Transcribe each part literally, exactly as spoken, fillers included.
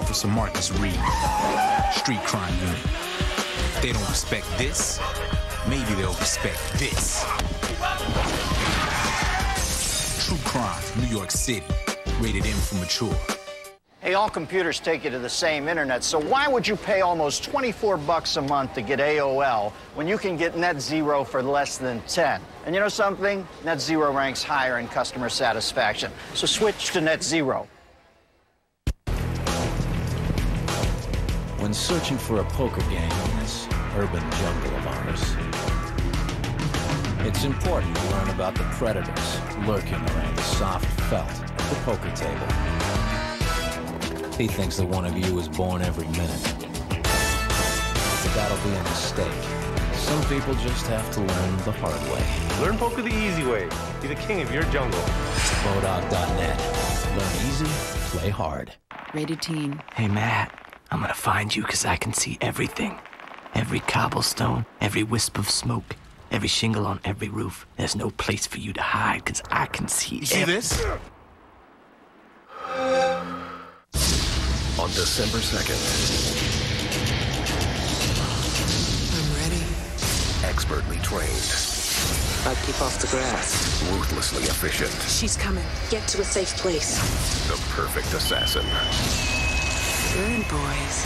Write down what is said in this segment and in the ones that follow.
Officer Marcus Reed, Street Crime Unit. If they don't respect this, maybe they'll respect this. True Crime, New York City. Rated M for mature. Hey, all computers take you to the same internet, so why would you pay almost twenty-four bucks a month to get A O L when you can get Net Zero for less than ten? And you know something? Net Zero ranks higher in customer satisfaction, so switch to Net Zero. When searching for a poker game in this urban jungle of ours, it's important to learn about the predators lurking around the soft felt of the poker table. He thinks that one of you is born every minute, but that'll be a mistake. Some people just have to learn the hard way. Learn poker the easy way. Be the king of your jungle. Bodog dot net. Learn easy, play hard. Rated teen. Hey, Matt, I'm gonna find you because I can see everything. Every cobblestone, every wisp of smoke, every shingle on every roof. There's no place for you to hide because I can see You see this? On December second. I'm ready. Expertly trained. I'll keep off the grass. Ruthlessly efficient. She's coming. Get to a safe place. The perfect assassin. Good boys.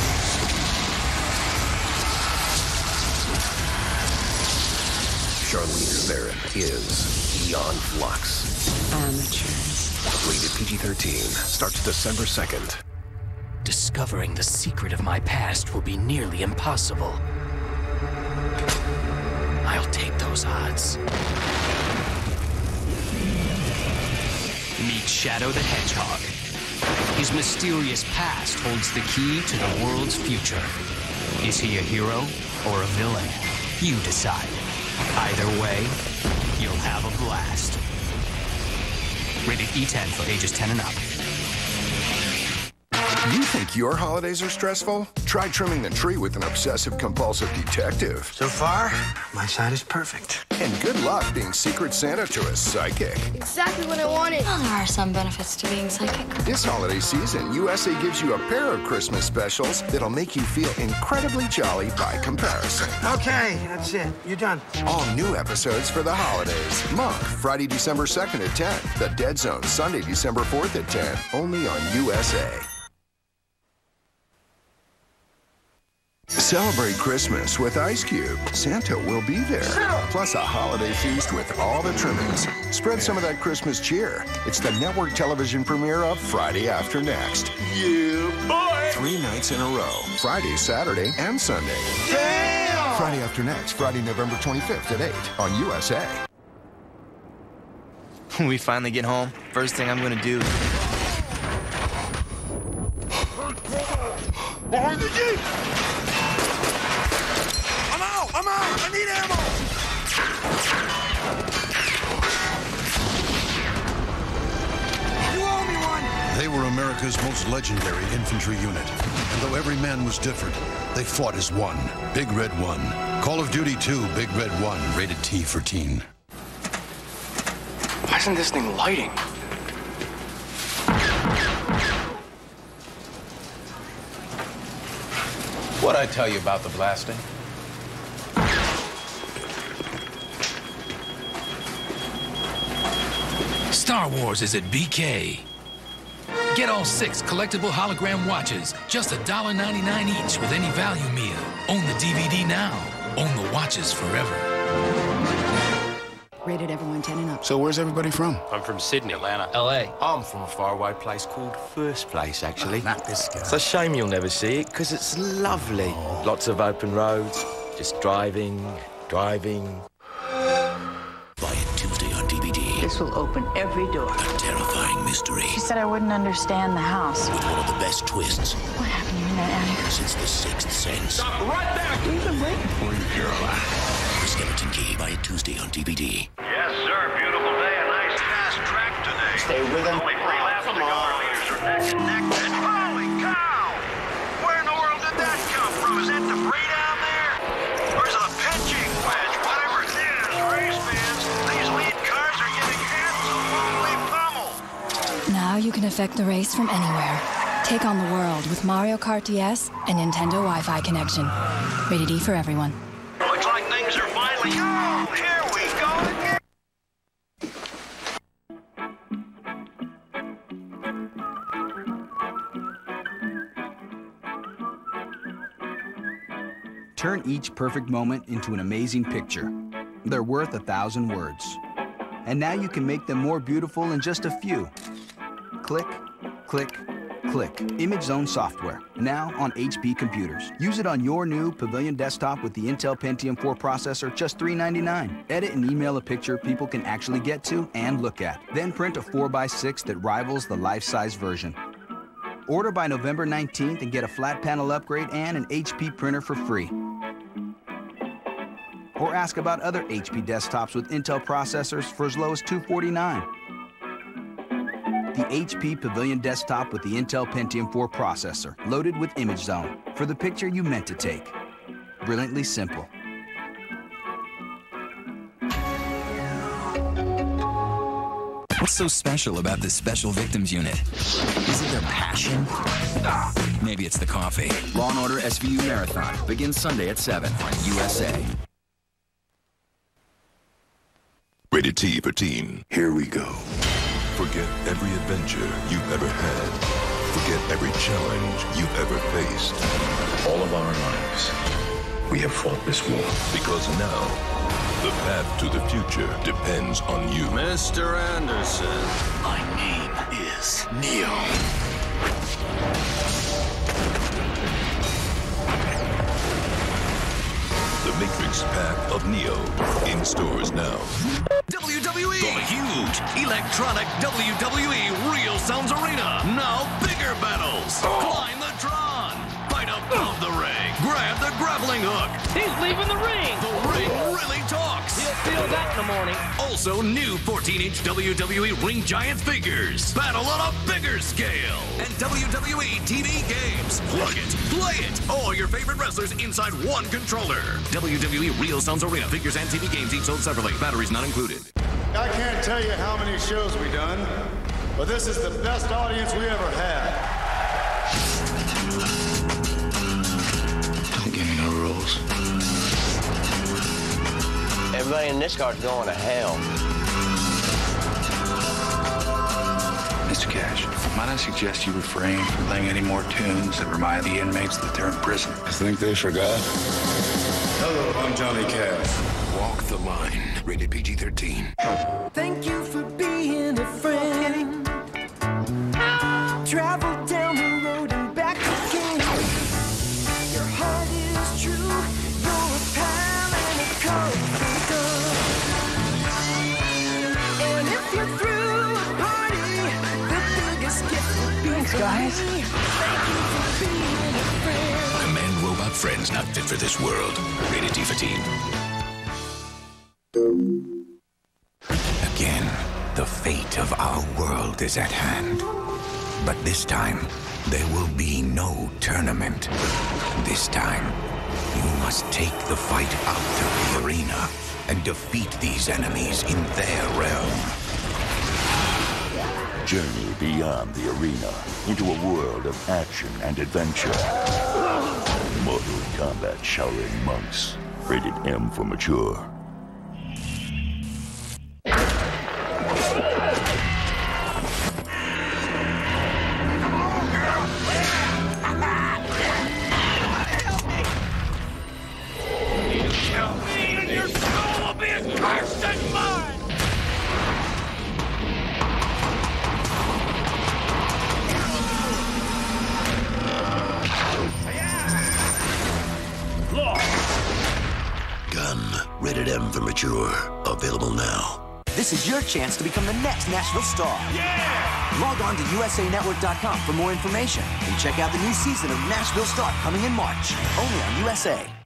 Charlize Theron is Beyond Flux. Amateurs. Rated P G thirteen. Starts December second. Discovering the secret of my past will be nearly impossible. I'll take those odds. Meet Shadow the Hedgehog. His mysterious past holds the key to the world's future. Is he a hero or a villain? You decide. Either way, you'll have a blast. Rated E ten for ages ten and up. You think your holidays are stressful? Try trimming the tree with an obsessive-compulsive detective. So far, my side is perfect. And good luck being Secret Santa to a psychic. Exactly what I wanted. Well, there are some benefits to being psychic. This holiday season, U S A gives you a pair of Christmas specials that'll make you feel incredibly jolly by comparison. Okay, that's it. You're done. All new episodes for the holidays. Monk, Friday, December second at ten. The Dead Zone, Sunday, December fourth at ten. Only on U S A. Celebrate Christmas with Ice Cube. Santa will be there. Plus a holiday feast with all the trimmings. Spread some of that Christmas cheer. It's the network television premiere of Friday After Next. Yeah, boy! Three nights in a row. Friday, Saturday, and Sunday. Damn! Friday After Next, Friday, November twenty-fifth at eight on U S A. When we finally get home, first thing I'm gonna do... Behind the Jeep! I'm out! I'm out! I need ammo! You owe me one! They were America's most legendary infantry unit. And though every man was different, they fought as one. Big Red One. Call of Duty two, Big Red One. Rated T for teen. Why isn't this thing lighting? What'd I tell you about the blasting? Star Wars is at B K. Get all six collectible hologram watches, just one dollar ninety-nine each with any value meal. Own the D V D now. Own the watches forever. Rated everyone ten and up. So where's everybody from? I'm from Sydney, Atlanta, L A. I'm from a faraway place called First Place, actually. Oh, not this guy. It's a shame you'll never see it, because it's lovely. Oh. Lots of open roads, just driving, driving. Buy it Tuesday on D V D. This will open every door. A terrifying mystery. She said I wouldn't understand the house. With one of the best twists. What happened in that attic? Since The Sixth Sense. Stop right there! We've been waiting for you, Caroline. The Skeleton Key. Buy it Tuesday on D V D. Yes, sir. Beautiful day. A nice fast track today. Stay with him. Only three laps to go. Our leaders are neck and neck. And holy cow! Where in the world did that come from? Is that debris down there? Or is it a pitching wedge? Whatever it is, race fans, these lead cars are getting absolutely pummeled. Now you can affect the race from anywhere. Take on the world with Mario Kart D S and Nintendo Wi-Fi connection. Rated E for everyone. Looks like things are finally... Oh, here we go again. Turn each perfect moment into an amazing picture. They're worth a thousand words. And now you can make them more beautiful in just a few. Click, click, click. Image Zone software, now on H P computers. Use it on your new Pavilion desktop with the Intel Pentium four processor, just three ninety-nine. Edit and email a picture people can actually get to and look at. Then print a four by six that rivals the life-size version. Order by November nineteenth and get a flat panel upgrade and an H P printer for free. Or ask about other H P desktops with Intel processors for as low as two forty-nine. The H P Pavilion desktop with the Intel Pentium four processor, loaded with Image Zone, for the picture you meant to take. Brilliantly simple. What's so special about this Special Victims Unit? Is it their passion? Maybe it's the coffee. Law and Order S V U Marathon begins Sunday at seven on U S A. Rated T for teen. Here we go. Forget every adventure you've ever had. Forget every challenge you've ever faced. All of our lives, we have fought this war. Because now, the path to the future depends on you. Mister Anderson. My name is Neo. The Matrix Path of Neo. In stores now. W W E! The huge electronic W W E Real Sounds Arena. Now bigger battles. Climb the Tron. Fight above the ring. Grab the grappling hook. He's leaving the ring. The ring really talks. He'll feel that in the morning. Also new fourteen inch W W E Ring Giants figures. Battle on a bigger scale. And W W E T V games. Plug it, play it. All your favorite wrestlers inside one controller. W W E Real Sounds Arena figures and T V games each sold separately. Batteries not included. I can't tell you how many shows we've done, but this is the best audience we ever had. Don't give me no rules. Everybody in this car's going to hell. Mister Cash, might I suggest you refrain from playing any more tunes that remind the inmates that they're in prison? I think they forgot. Hello, I'm Johnny Cash. Walk the line. Rated P G thirteen. Thank you for being a friend. Travel down the road and back again. Your heart is true. You're a pal and a confidant. And if you're through a party, the biggest gift will be Thanks, guys. Thank you for being a friend. Command robot friends not fit for this world. Rated T for teen. Again, the fate of our world is at hand. But this time, there will be no tournament. This time, you must take the fight out of the arena and defeat these enemies in their realm. Journey beyond the arena into a world of action and adventure. Mortal Kombat Shaolin Monks. Rated M for mature. Rated M for mature. Available now. This is your chance to become the next Nashville star. Yeah! Log on to U S A network dot com for more information and check out the new season of Nashville Star coming in March. Only on U S A.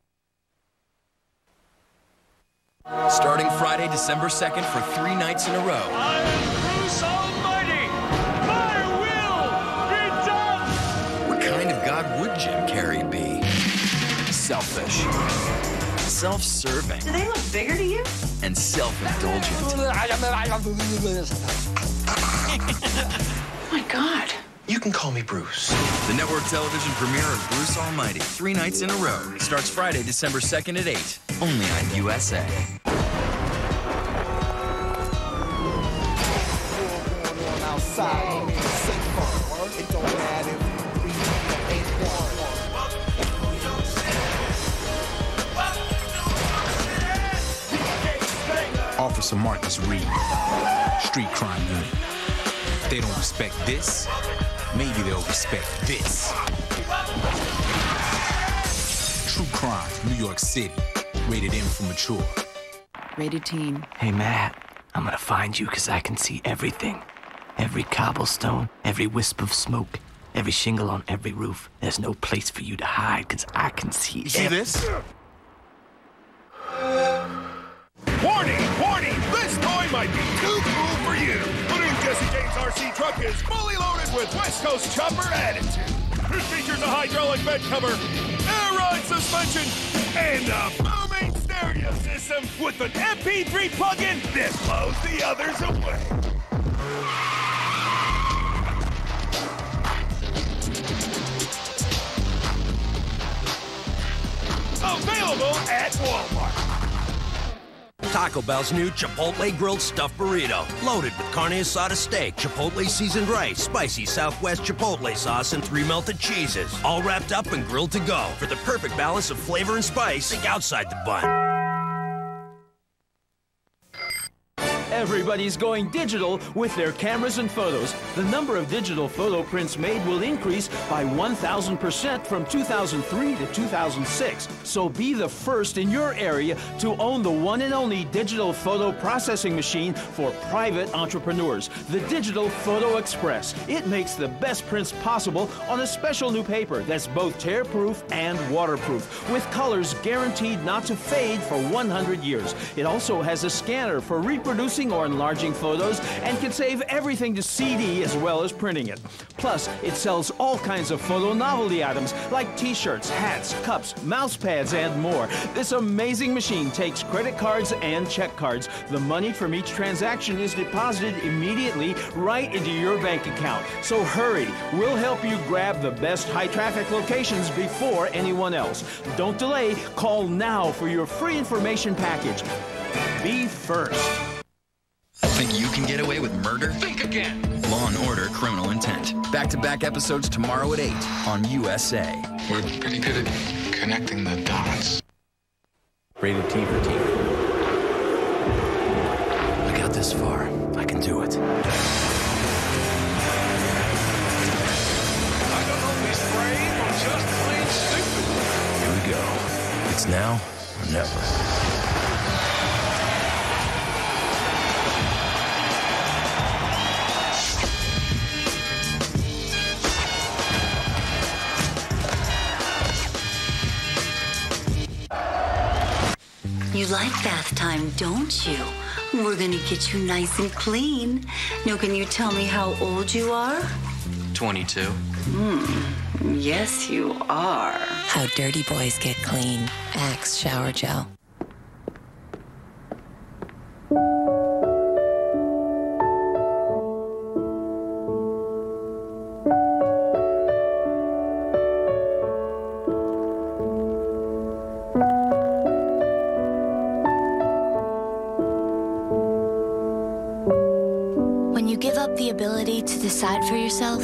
Starting Friday, December second for three nights in a row. I am Bruce Almighty. My will be done. What kind of God would Jim Carrey be? Selfish. Self-serving. Do they look bigger to you? And self-indulgent. Oh my God. You can call me Bruce. The network television premiere of Bruce Almighty, three nights in a row. Starts Friday, December second at eight. Only on U S A. Officer Marcus Reed, Street Crime Unit. If they don't respect this, maybe they'll respect this. True Crime, New York City. Rated M for mature. Rated teen. Hey, Matt, I'm gonna find you because I can see everything. Every cobblestone, every wisp of smoke, every shingle on every roof. There's no place for you to hide because I can see You see this? Warning! Warning! This toy might be too cool for you! The new Jesse James R C truck is fully loaded with West Coast chopper attitude. It features a hydraulic bed cover, air ride suspension, and a booming stereo system with an M P three plug-in that blows the others away. Available at Walmart. Taco Bell's new Chipotle grilled stuffed burrito. Loaded with carne asada steak, Chipotle seasoned rice, spicy Southwest Chipotle sauce, and three melted cheeses. All wrapped up and grilled to go. For the perfect balance of flavor and spice, think outside the bun. Everybody's going digital with their cameras and photos. The number of digital photo prints made will increase by one thousand percent from two thousand three to two thousand six. So be the first in your area to own the one and only digital photo processing machine for private entrepreneurs, the Digital Photo Express. It makes the best prints possible on a special new paper that's both tear-proof and waterproof, with colors guaranteed not to fade for one hundred years. It also has a scanner for reproducing or enlarging photos and can save everything to C D as well as printing it. Plus, it sells all kinds of photo novelty items like t-shirts, hats, cups, mouse pads, and more. This amazing machine takes credit cards and check cards. The money from each transaction is deposited immediately right into your bank account. So hurry, we'll help you grab the best high-traffic locations before anyone else. Don't delay, call now for your free information package. Be first. Think you can get away with murder? Think again! Law and Order Criminal Intent. Back-to-back episodes tomorrow at eight on U S A. We're pretty good at connecting the dots. Rated T for teen. I got this far. I can do it. I don't know if he's brave or just plain stupid. Here we go. It's now or never. You like bath time, don't you? We're gonna get you nice and clean. Now, can you tell me how old you are? twenty-two. Hmm, yes, you are. How dirty boys get clean. Axe shower gel. When you give up the ability to decide for yourself,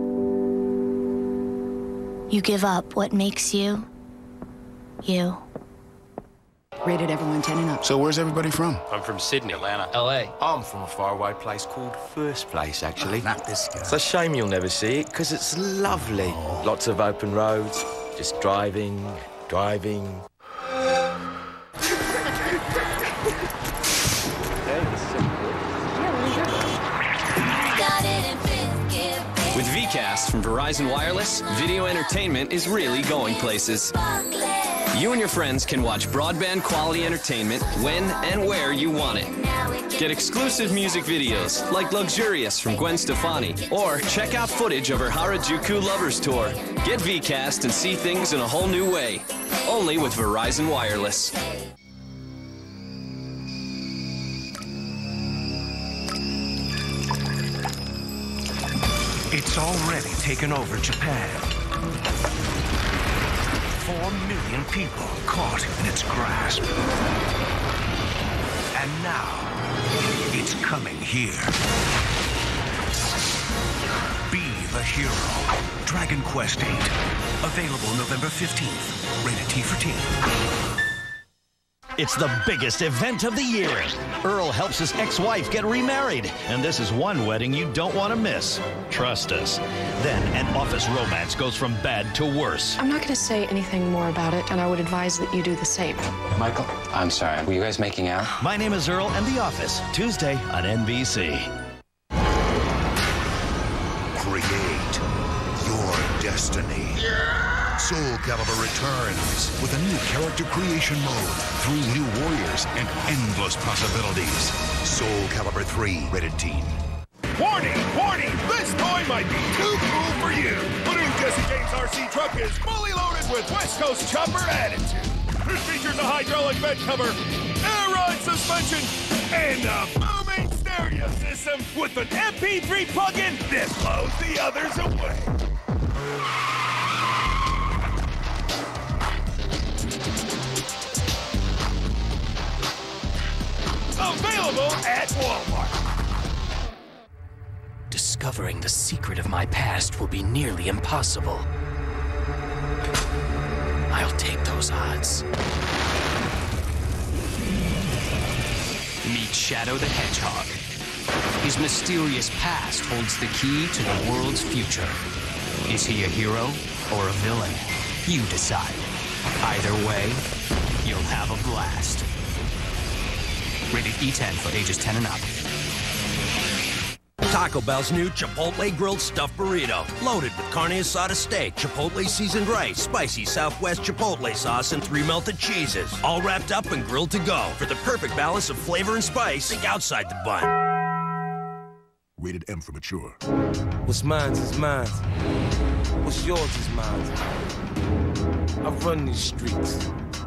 you give up what makes you, you. Rated everyone ten and up. So where's everybody from? I'm from Sydney. Atlanta. L A. I'm from a faraway place called First Place, actually. Oh, not this guy. It's a shame you'll never see it, because it's lovely. Oh. Lots of open roads, just driving, driving. With VCast from Verizon Wireless, video entertainment is really going places. You and your friends can watch broadband quality entertainment when and where you want it. Get exclusive music videos like Luxurious from Gwen Stefani, or check out footage of her Harajuku Lovers Tour. Get VCast and see things in a whole new way. Only with Verizon Wireless. It's already taken over Japan. Four million people caught in its grasp. And now, it's coming here. Be the hero. Dragon Quest eight. Available November fifteenth. Rated T for teen. It's the biggest event of the year. Earl helps his ex-wife get remarried, and this is one wedding you don't want to miss. Trust us. Then an office romance goes from bad to worse. I'm not going to say anything more about it, and I would advise that you do the same. Michael, I'm sorry. Were you guys making out? My name is Earl and The Office, Tuesday on N B C. Create your destiny. Soul Calibur returns with a new character creation mode, three new warriors, and endless possibilities. Soul Calibur three, rated teen. Warning! Warning! This toy might be too cool for you. But in Jesse James' R C truck is fully loaded with West Coast chopper attitude. It features a hydraulic bed cover, air ride suspension, and a booming stereo system with an M P three plug-in that blows the others away. Available at Walmart. Discovering the secret of my past will be nearly impossible. I'll take those odds. Meet Shadow the Hedgehog. His mysterious past holds the key to the world's future. Is he a hero or a villain? You decide. Either way, you'll have a blast. Rated E ten for ages ten and up. Taco Bell's new Chipotle grilled stuffed burrito. Loaded with carne asada steak, Chipotle seasoned rice, spicy Southwest Chipotle sauce, and three melted cheeses. All wrapped up and grilled to go. For the perfect balance of flavor and spice, think outside the bun. Rated M for mature. What's mine is mine. What's yours is mine. I run these streets.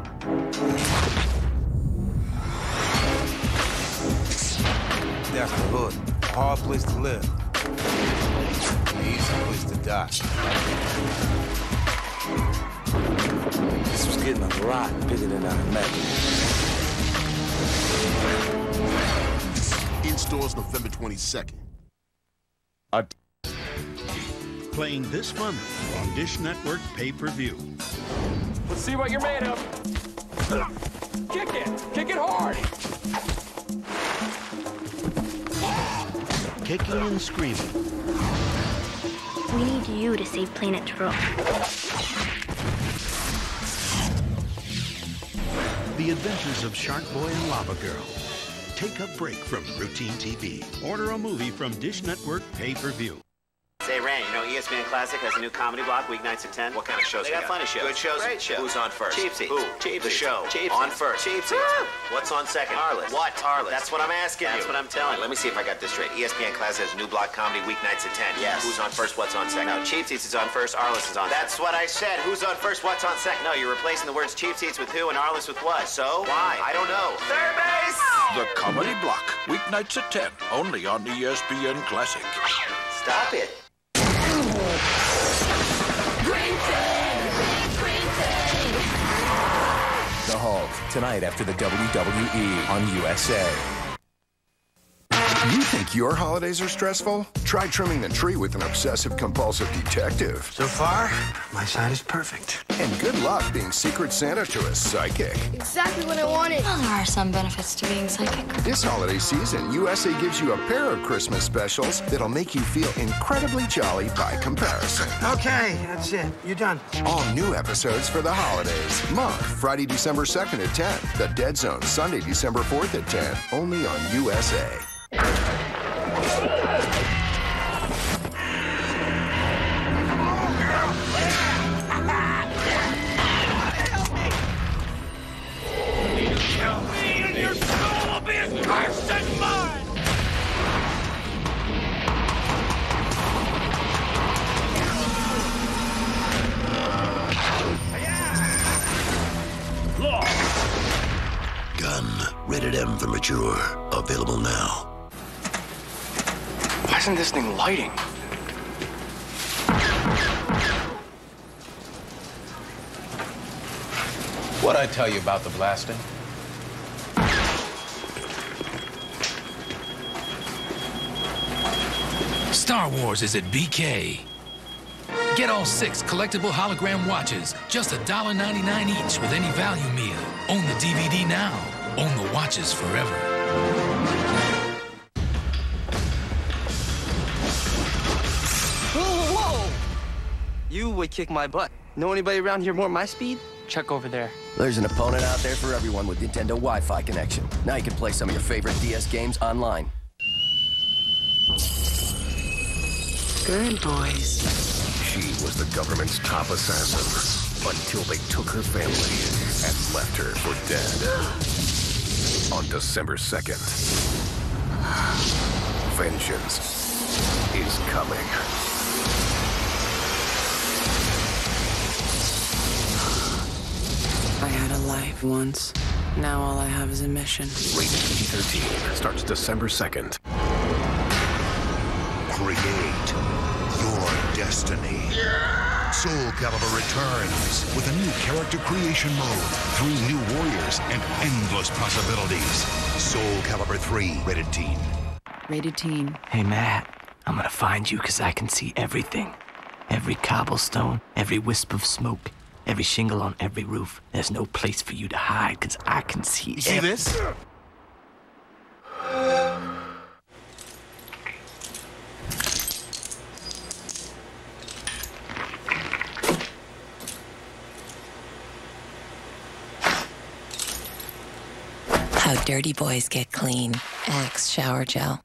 That's the hood. Hard place to live. Easy place to die. This was getting a lot bigger than I imagined. In stores November twenty-second. I Playing this month on Dish Network pay-per-view. Let's see what you're made of. Kick it! Kick it hard! Kicking and screaming. We need you to save Planet Terrell. The Adventures of Shark Boy and Lava Girl. Take a break from routine T V. Order a movie from Dish Network pay-per-view. Say, Ray, you know E S P N Classic has a new comedy block, weeknights at ten. What kind of shows They they got got? funny shows. Good shows? Great shows. Who's on first? Cheap seats. Who? Cheap The seats. show. Cheap On seats. first. Cheap seats. What's on second? Arliss. What? Arliss. That's what I'm asking That's you. what I'm telling you. Let me see if I got this straight. E S P N Classic has a new block comedy, weeknights at ten. Yes. Who's on first? What's on second? No, Cheap Seats is on first, Arliss is on That's second. what I said. Who's on first, what's on second? No, you're replacing the words Cheap Seats with who and Arliss with what. So? Why? I don't know. Third base! The Comedy Block, weeknights at ten, only on E S P N Classic. Stop it. The Hulk, tonight after the W W E on U S A. You think your holidays are stressful? Try trimming the tree with an obsessive-compulsive detective. So far, my side is perfect. And good luck being Secret Santa to a psychic. Exactly what I wanted. Well, there are some benefits to being psychic. This holiday season, U S A gives you a pair of Christmas specials that'll make you feel incredibly jolly by comparison. Okay, that's it. You're done. All new episodes for the holidays. Month, Friday, December second at ten. The Dead Zone, Sunday, December fourth at ten. Only on U S A. Gun, rated M for mature. Available now. Why isn't this thing lighting? What'd I tell you about the blasting? Star Wars is at B K. Get all six collectible hologram watches, just one dollar ninety-nine each with any value meal. Own the D V D now. Own the watches forever. Whoa, whoa! You would kick my butt. Know anybody around here more my speed? Check over there. There's an opponent out there for everyone with Nintendo Wi-Fi connection. Now you can play some of your favorite D S games online. Good boys. She was the government's top assassin until they took her family and left her for dead. On December second, vengeance is coming. I had a life once. Now all I have is a mission. Rated P G thirteen starts December second. Create your destiny. Soul Calibur returns with a new character creation mode, three new warriors, and endless possibilities. Soul Calibur three, rated teen. Rated teen. Hey, Matt, I'm gonna find you because I can see everything. Every cobblestone, every wisp of smoke, every shingle on every roof. There's no place for you to hide because I can see You see this? How dirty boys get clean. Axe shower gel.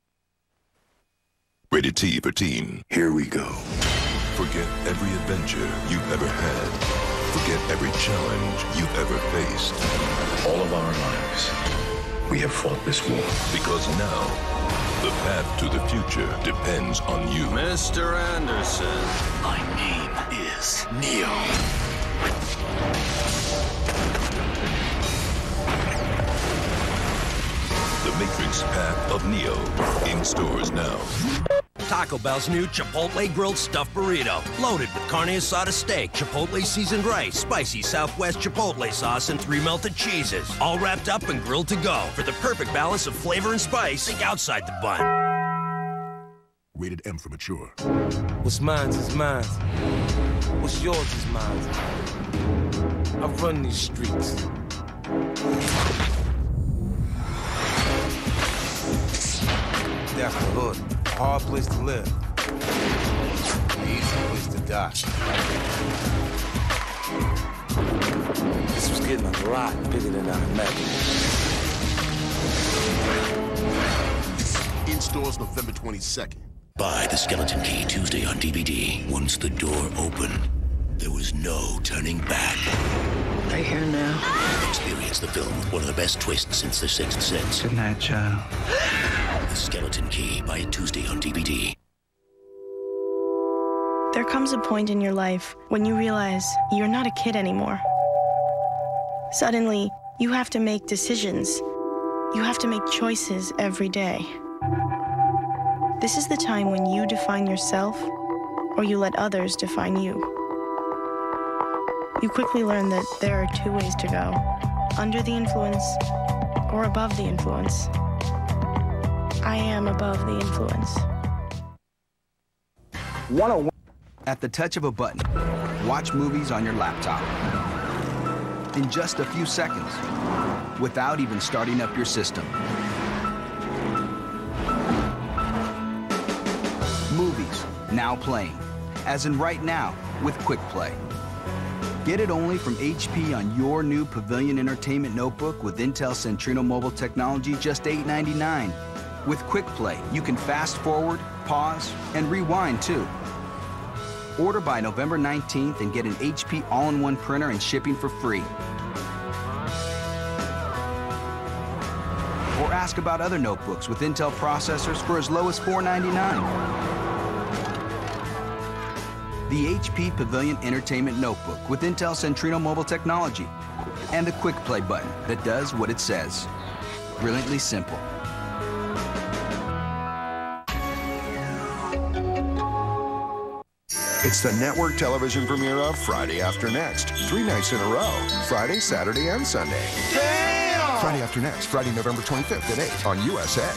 Rated T for teen. Here we go. Forget every adventure you've ever had. Forget every challenge you've ever faced. All of our lives, we have fought this war. Because now, the path to the future depends on you. Mister Anderson. My name is Neo. The Matrix Path of Neo. In stores now. Taco Bell's new Chipotle grilled stuffed burrito. Loaded with carne asada steak, Chipotle seasoned rice, spicy Southwest Chipotle sauce, and three melted cheeses. All wrapped up and grilled to go. For the perfect balance of flavor and spice, think outside the bun. Rated M for mature. What's mine is mine. What's yours is mine. I run these streets. That's the hood. Hard place to live. Easy place to die. This was getting a lot bigger than I imagined. In stores November twenty-second. Buy The Skeleton Key Tuesday on D V D. Once the door opened, there was no turning back. Right here now. Experience the film with one of the best twists since The Sixth Sense. Good night, child. The Skeleton Key. Buy it Tuesday on D V D. There comes a point in your life when you realize you're not a kid anymore. Suddenly, you have to make decisions. You have to make choices every day. This is the time when you define yourself, or you let others define you. You quickly learn that there are two ways to go: under the influence or above the influence. I am above the influence. one oh one. At the touch of a button, watch movies on your laptop. In just a few seconds, without even starting up your system. Movies, now playing. As in right now, with Quick Play. Get it only from H P on your new Pavilion Entertainment Notebook with Intel Centrino Mobile Technology, just eight ninety-nine. With Quick Play, you can fast forward, pause, and rewind too. Order by November nineteenth and get an H P all-in-one printer and shipping for free. Or ask about other notebooks with Intel processors for as low as four ninety-nine. The H P Pavilion Entertainment Notebook with Intel Centrino Mobile Technology. And the Quick Play button that does what it says. Brilliantly simple. It's the network television premiere of Friday After Next. Three nights in a row. Friday, Saturday, and Sunday. Damn! Friday After Next. Friday, November twenty-fifth at eight on U S A.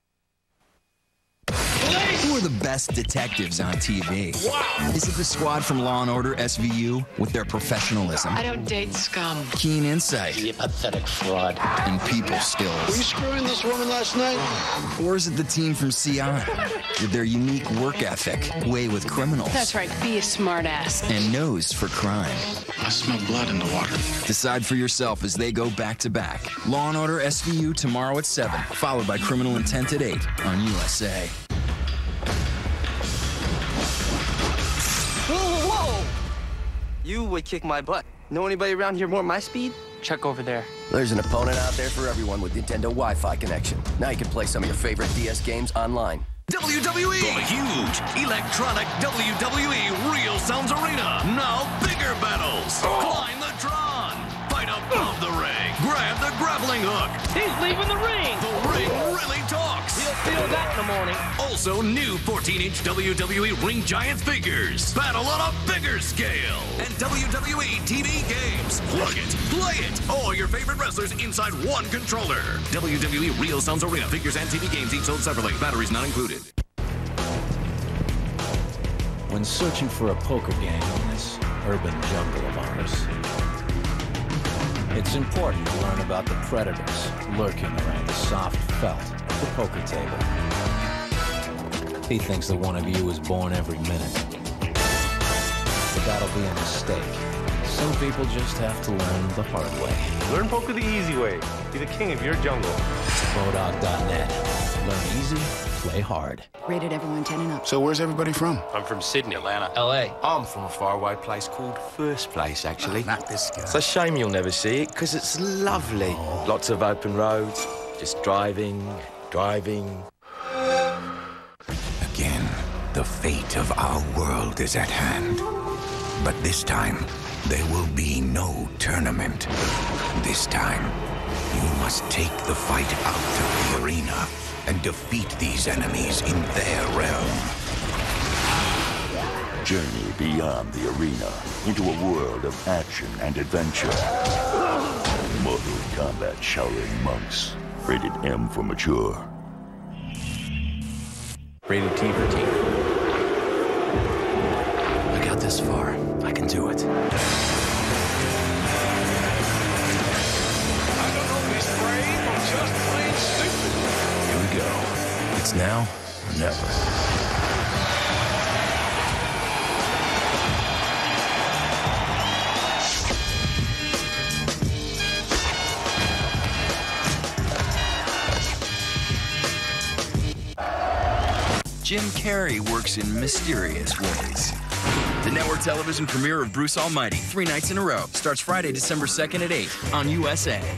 Who are the best detectives on T V? Wow. Is it the squad from Law and Order S V U with their professionalism? I don't date scum. Keen insight. You pathetic fraud. And people skills. Were you screwing this woman last night? Or is it the team from C I with their unique work ethic, way with criminals? That's right, be a smartass. And nose for crime. I smell blood in the water. Decide for yourself as they go back to back. Law and Order S V U tomorrow at seven, followed by Criminal Intent at eight on U S A. Whoa, whoa, whoa! You would kick my butt. Know anybody around here more my speed? Check over there. There's an opponent out there for everyone with Nintendo Wi-Fi connection. Now you can play some of your favorite D S games online. W W E! The huge electronic W W E Real Sounds Arena. Now bigger battles. Oh. Climb the Tron. Fight above the ring. Grab the grappling hook. He's leaving the ring. The ring really talks. He'll feel that in the morning. Also, new fourteen inch W W E Ring Giant figures. Battle on a bigger scale. And W W E T V games. Plug it, play it. All your favorite wrestlers inside one controller. W W E Real Sounds Arena figures and T V games each sold separately. Batteries not included. When searching for a poker game in this urban jungle of ours, it's important to learn about the predators lurking around the soft felt of the poker table. He thinks that one of you is born every minute, but that'll be a mistake. Some people just have to learn the hard way. Learn poker the easy way. Be the king of your jungle. Bodog dot net. Learn easy, play hard. Rated everyone ten and up. So where's everybody from? I'm from Sydney, Atlanta, L A. I'm from a faraway place called First Place, actually. Oh, not this guy. It's a shame you'll never see it, because it's lovely. Oh. Lots of open roads, just driving, driving. Again, the fate of our world is at hand. But this time, there will be no tournament. This time, you must take the fight out of the arena and defeat these enemies in their realm. Journey beyond the arena into a world of action and adventure. Mortal Kombat Shaolin Monks. Rated M for mature. Rated T for teen. I got this far. I can do it. I don't know if he's brave or just plain stupid. Here we go. It's now or never. Jim Carrey works in mysterious ways. The network television premiere of Bruce Almighty, three nights in a row, starts Friday, December second at eight on U S A.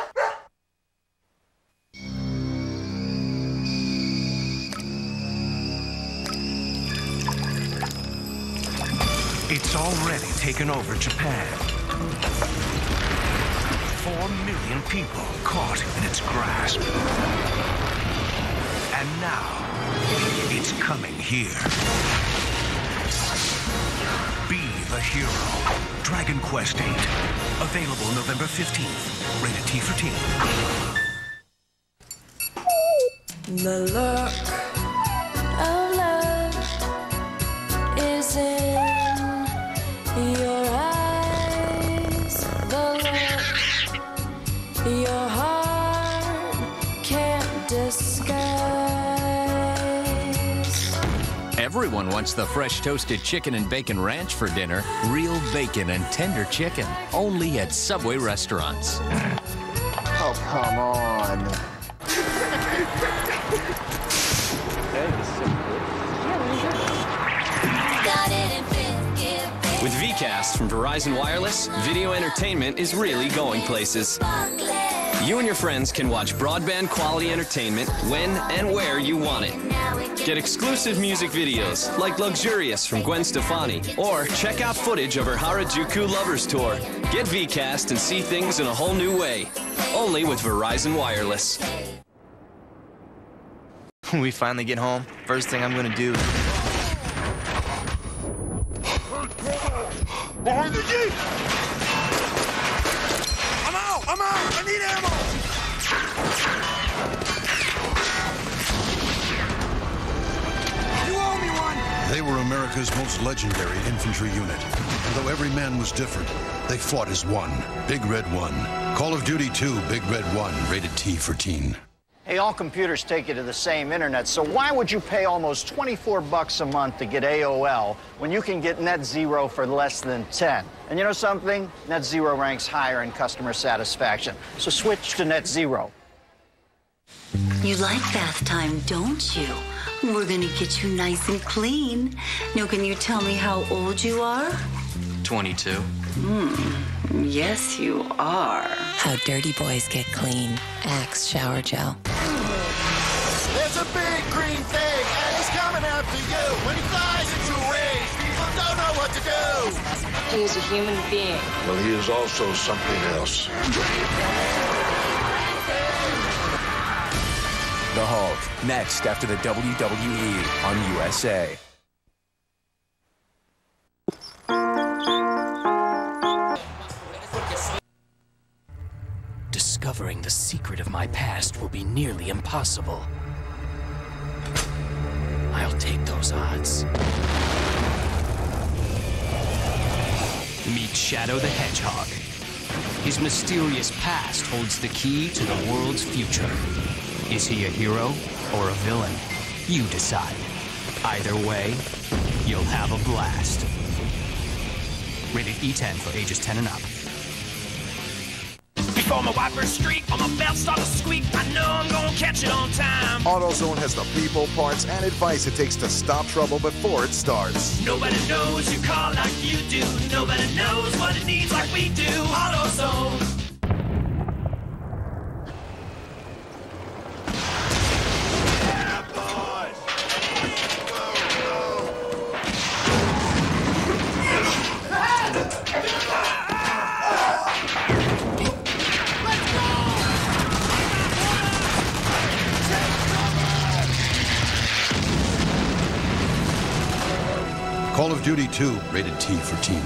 It's already taken over Japan. Four million people caught in its grasp. And now, it's coming here. Be the hero. Dragon Quest eight. Available November fifteenth. Rated T for teen. The look of love is in your eyes. The look your heart can't disguise. Everyone wants the fresh toasted chicken and bacon ranch for dinner. Real bacon and tender chicken. Only at Subway restaurants. Oh, come on. With Vcast from Verizon Wireless, video entertainment is really going places. You and your friends can watch broadband quality entertainment when and where you want it. Get exclusive music videos like Luxurious from Gwen Stefani, or check out footage of her Harajuku Lovers Tour. Get Vcast and see things in a whole new way. Only with Verizon Wireless. When we finally get home, first thing I'm gonna do Behind the Jeep! I'm out! I'm out! I need ammo! You owe me one! They were America's most legendary infantry unit. And though every man was different, they fought as one. Big Red One. Call of Duty two, Big Red One, rated T for teen. Hey, all computers take you to the same internet, so why would you pay almost twenty-four bucks a month to get A O L when you can get Net Zero for less than ten? And you know something? Net Zero ranks higher in customer satisfaction, so switch to Net Zero. You like bath time, don't you? We're gonna get you nice and clean. Now, can you tell me how old you are? twenty-two. Hmm, yes, you are. How dirty boys get clean. Axe shower gel. There's a big green thing, and he's coming after you. When he flies into a rage, people don't know what to do. He is a human being. Well, he is also something else. The Hulk, next after the W W E on U S A. Discovering the secret of my past will be nearly impossible. I'll take those odds. Meet Shadow the Hedgehog. His mysterious past holds the key to the world's future. Is he a hero or a villain? You decide. Either way, you'll have a blast. Rated E ten for ages ten and up. Before my wipers streak or my belt start to squeak, I know I'm gonna catch it on time. AutoZone has the people, parts, and advice it takes to stop trouble before it starts. Nobody knows your car like you do. Nobody knows what it needs like we do. AutoZone. Call of Duty two, rated T for teen.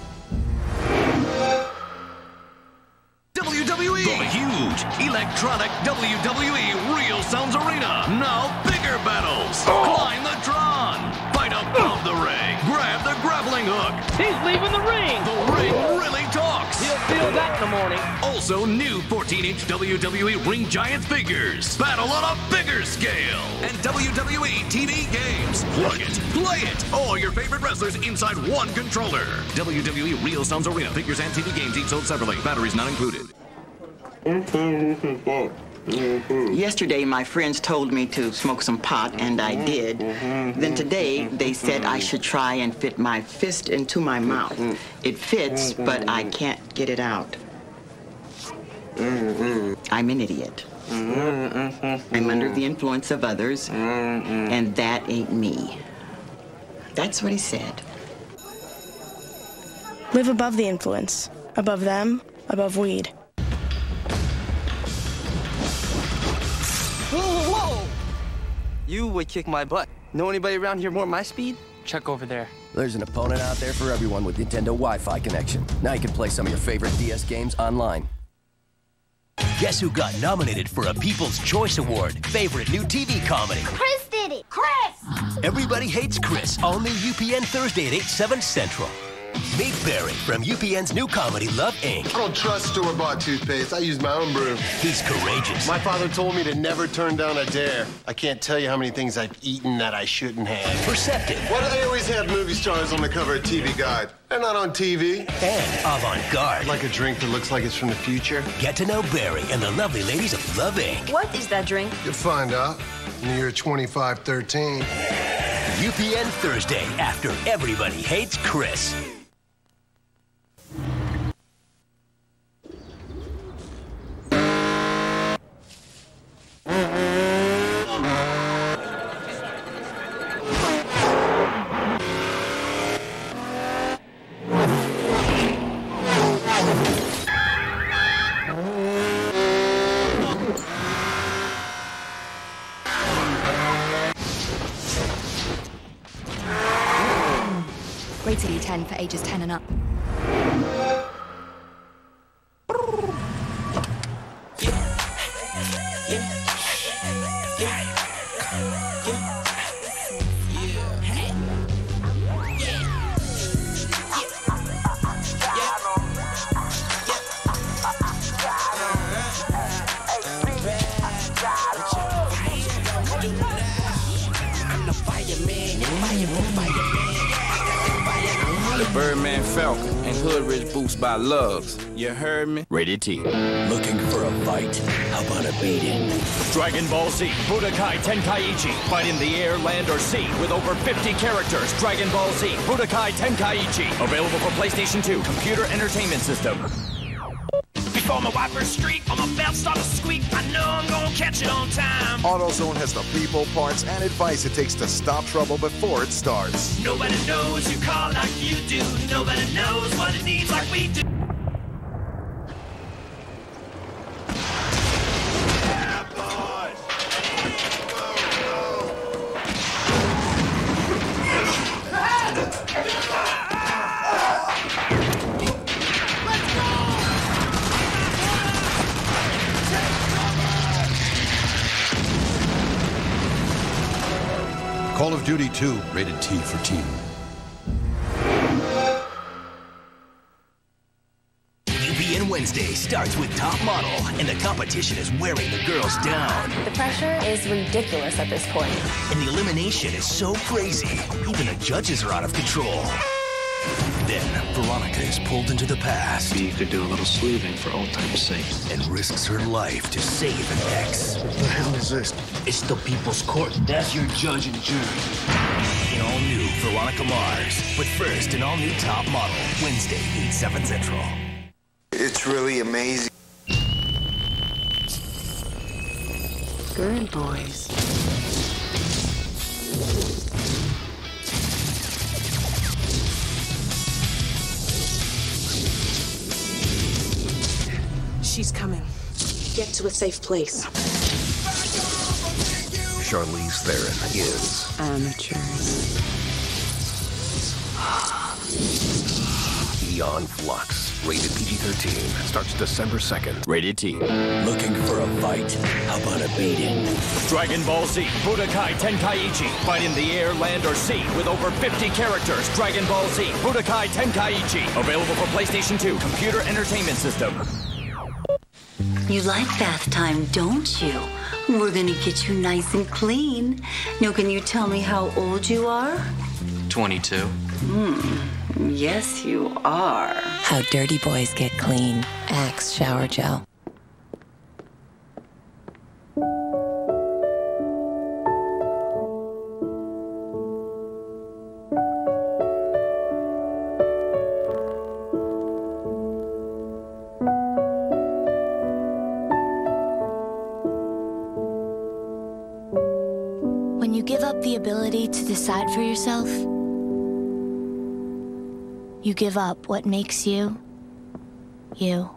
W W E! The huge electronic W W E Real Sounds Arena. Now bigger battles. Climb the Tron. Fight above the ring. Grab the grappling hook. He's leaving the ring. The ring really talks. He'll feel that in the morning. Also, new fourteen inch W W E Ring Giant figures. Battle on a bigger scale. And W W E T V games. Plug it, play it. All your favorite wrestlers inside one controller. W W E Real Sounds Arena. Figures and T V games each sold separately. Batteries not included. Yesterday, my friends told me to smoke some pot, and I did. Then today, they said I should try and fit my fist into my mouth. It fits, but I can't get it out. I'm an idiot. I'm under the influence of others, and that ain't me. That's what he said. Live above the influence. Above them, above weed. Whoa, whoa, whoa! You would kick my butt. Know anybody around here more my speed? Check over there. There's an opponent out there for everyone with Nintendo Wi-Fi connection. Now you can play some of your favorite D S games online. Guess who got nominated for a People's Choice Award? Favorite new T V comedy. Chris did it! Chris! Everybody Hates Chris, all new U P N Thursday at eight, seven Central. Meet Barry from U P N's new comedy, Love, Incorporated. I don't trust store-bought toothpaste. I use my own brew. He's courageous. My father told me to never turn down a dare. I can't tell you how many things I've eaten that I shouldn't have. Perceptive. Why do they always have movie stars on the cover of T V Guide? They're not on T V. And avant-garde. Like a drink that looks like it's from the future. Get to know Barry and the lovely ladies of Love, Incorporated. What is that drink? You'll find out in the year twenty-five thirteen. U P N Thursday after Everybody Hates Chris. Rated E ten for ages ten and up. The Birdman Falcon and Hood Ridge boots by Lugs. You heard me? Rated T. Looking for a fight? How about a beating? Dragon Ball Z Budokai Tenkaichi. Fight in the air, land, or sea with over fifty characters. Dragon Ball Z Budokai Tenkaichi. Available for PlayStation two Computer Entertainment System. Before my wipers streak or my belt start to squeak, I know I'm gonna catch it on time. AutoZone has the people, parts, and advice it takes to stop trouble before it starts. Nobody knows your car like you do. Nobody knows what it needs like we do. Call of Duty two, rated T for teen. U P N Wednesday starts with Top Model, and the competition is wearing the girls down. The pressure is ridiculous at this point. And the elimination is so crazy, even the judges are out of control. Then, Veronica is pulled into the past. You could do a little sleuthing for old time's sake. And risks her life to save an ex. What the hell is this? It's the People's Court. That's your judge and jury. An all-new Veronica Mars. But first, an all-new Top Model. Wednesday, eight, seven Central. It's really amazing. Good boys. She's coming. Get to a safe place. Charlize Theron is Amateurs. Beyond Flux, rated P G thirteen, starts December second. Rated T. Looking for a fight? How about a beating? Dragon Ball Z Budokai Tenkaichi. Fight in the air, land, or sea with over fifty characters. Dragon Ball Z Budokai Tenkaichi. Available for PlayStation two Computer Entertainment System. You like bath time, don't you? We're gonna get you nice and clean. Now, can you tell me how old you are? twenty-two. Hmm, yes, you are. How dirty boys get clean. Axe shower gel. When you give up the ability to decide for yourself, you give up what makes you, you.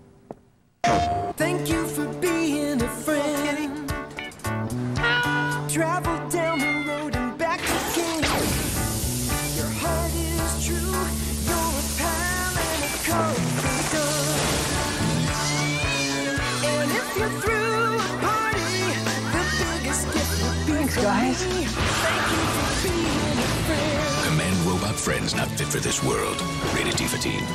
Thank you for being a friend. Travel down the road and back again. Your heart is true. You're a pal and a confidant. And if you're through a party, the biggest gift would be Thanks, guys. Thank you for being a friend. Command robot friends not fit for this world. Rated T for teen.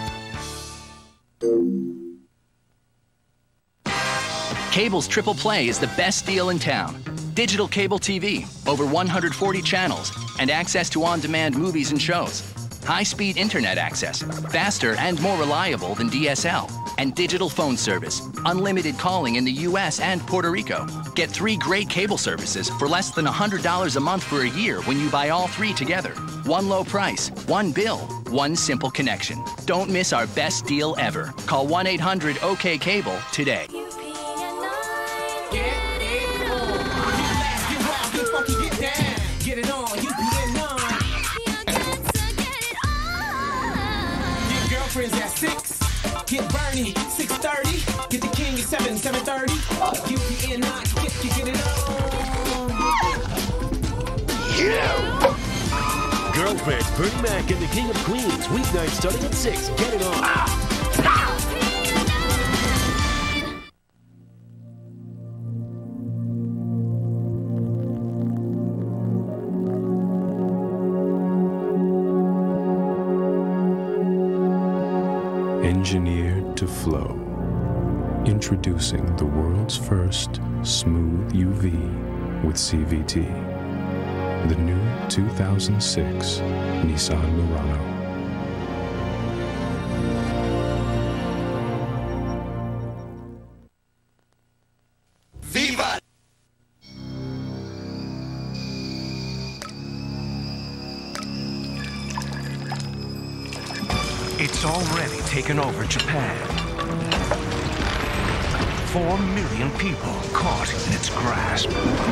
Cable's Triple Play is the best deal in town. Digital cable T V, over one hundred forty channels, and access to on-demand movies and shows. High-speed internet access, faster and more reliable than D S L. And digital phone service, unlimited calling in the U S and Puerto Rico. Get three great cable services for less than one hundred dollars a month for a year when you buy all three together. One low price, one bill, one simple connection. Don't miss our best deal ever. Call one eight hundred O K Cable today. Get it on, U P N nine. Get girlfriends at six. Get Bernie, six thirty. Get the king at seven, seven thirty. U P N nine, get, you get it on. Yeah! Girlfriends, Bernie Mac and the King of Queens. Weeknights starting at six. Get it on. Ah. Engineered to flow. Introducing the world's first smooth U V with C V T. The new two thousand six Nissan Murano. It's already taken over Japan. Four million people caught in its grasp.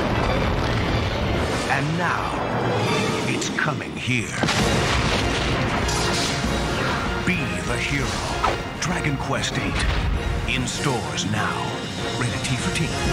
And now, it's coming here. Be the hero. Dragon Quest eight. In stores now. Rated T for teen.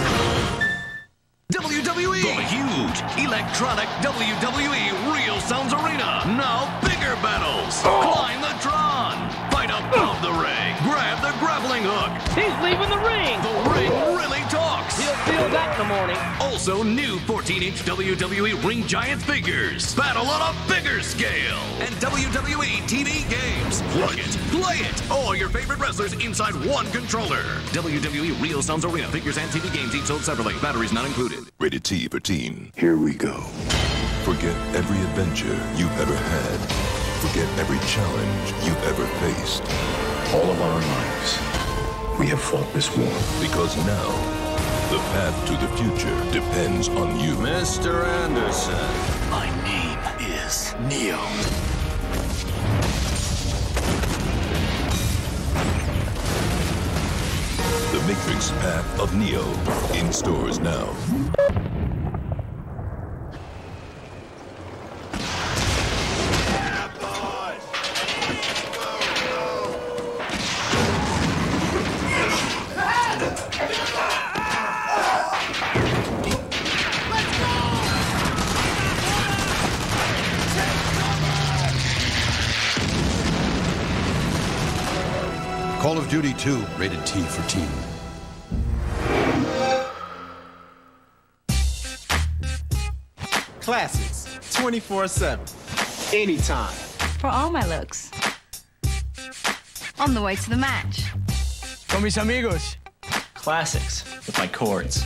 W W E! The huge electronic W W E Real Sounds Arena. Now bigger battles. Oh. Climb the Tron. Fight above the ring. Grab the grappling hook. He's leaving the ring. The ring really talks. He'll feel that in the morning. Also new fourteen inch W W E Ring Giant figures. Battle on a bigger scale. And W W E T V games. Plug it, play it. All your favorite wrestlers inside one controller. W W E Real Sounds Arena figures and T V games each sold separately. Batteries not included. Rated T for teen. Here we go. Forget every adventure you've ever had. Forget every challenge you've ever faced. All of our lives, we have fought this war. Because now, the path to the future depends on you. Mister Anderson. My name is Neo. The Matrix Path of Neo. In stores now. Call of Duty two, rated T for teen. Classics, twenty-four seven, anytime. For all my looks. On the way to the match. Con mis amigos. Classics with my chords.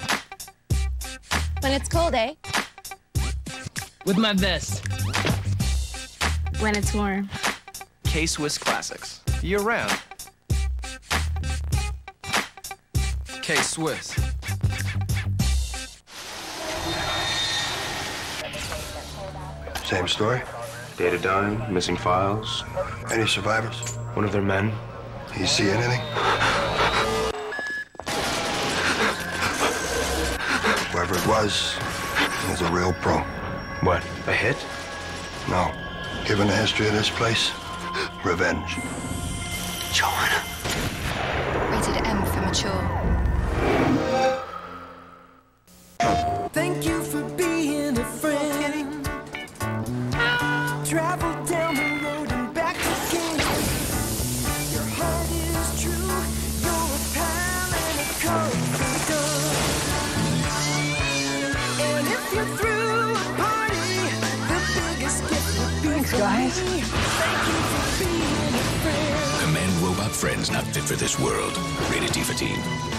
When it's cold, eh? With my vest. When it's warm. K-Swiss Classics. Year-round. K-Swiss. Same story? Data done, missing files. Any survivors? One of their men. You see anything? Whoever it was, was a real pro. What, a hit? No. Given the history of this place, revenge. Joanna. Rated M for mature. Thank you for being a friend. Travel down the road and back again. Your heart is true. You're a pal and a confidant. And if you're through a party, the biggest gift would be Thanks, guys. Thank you for being a friend. Man-robot friends not fit for this world. Rated T for teen.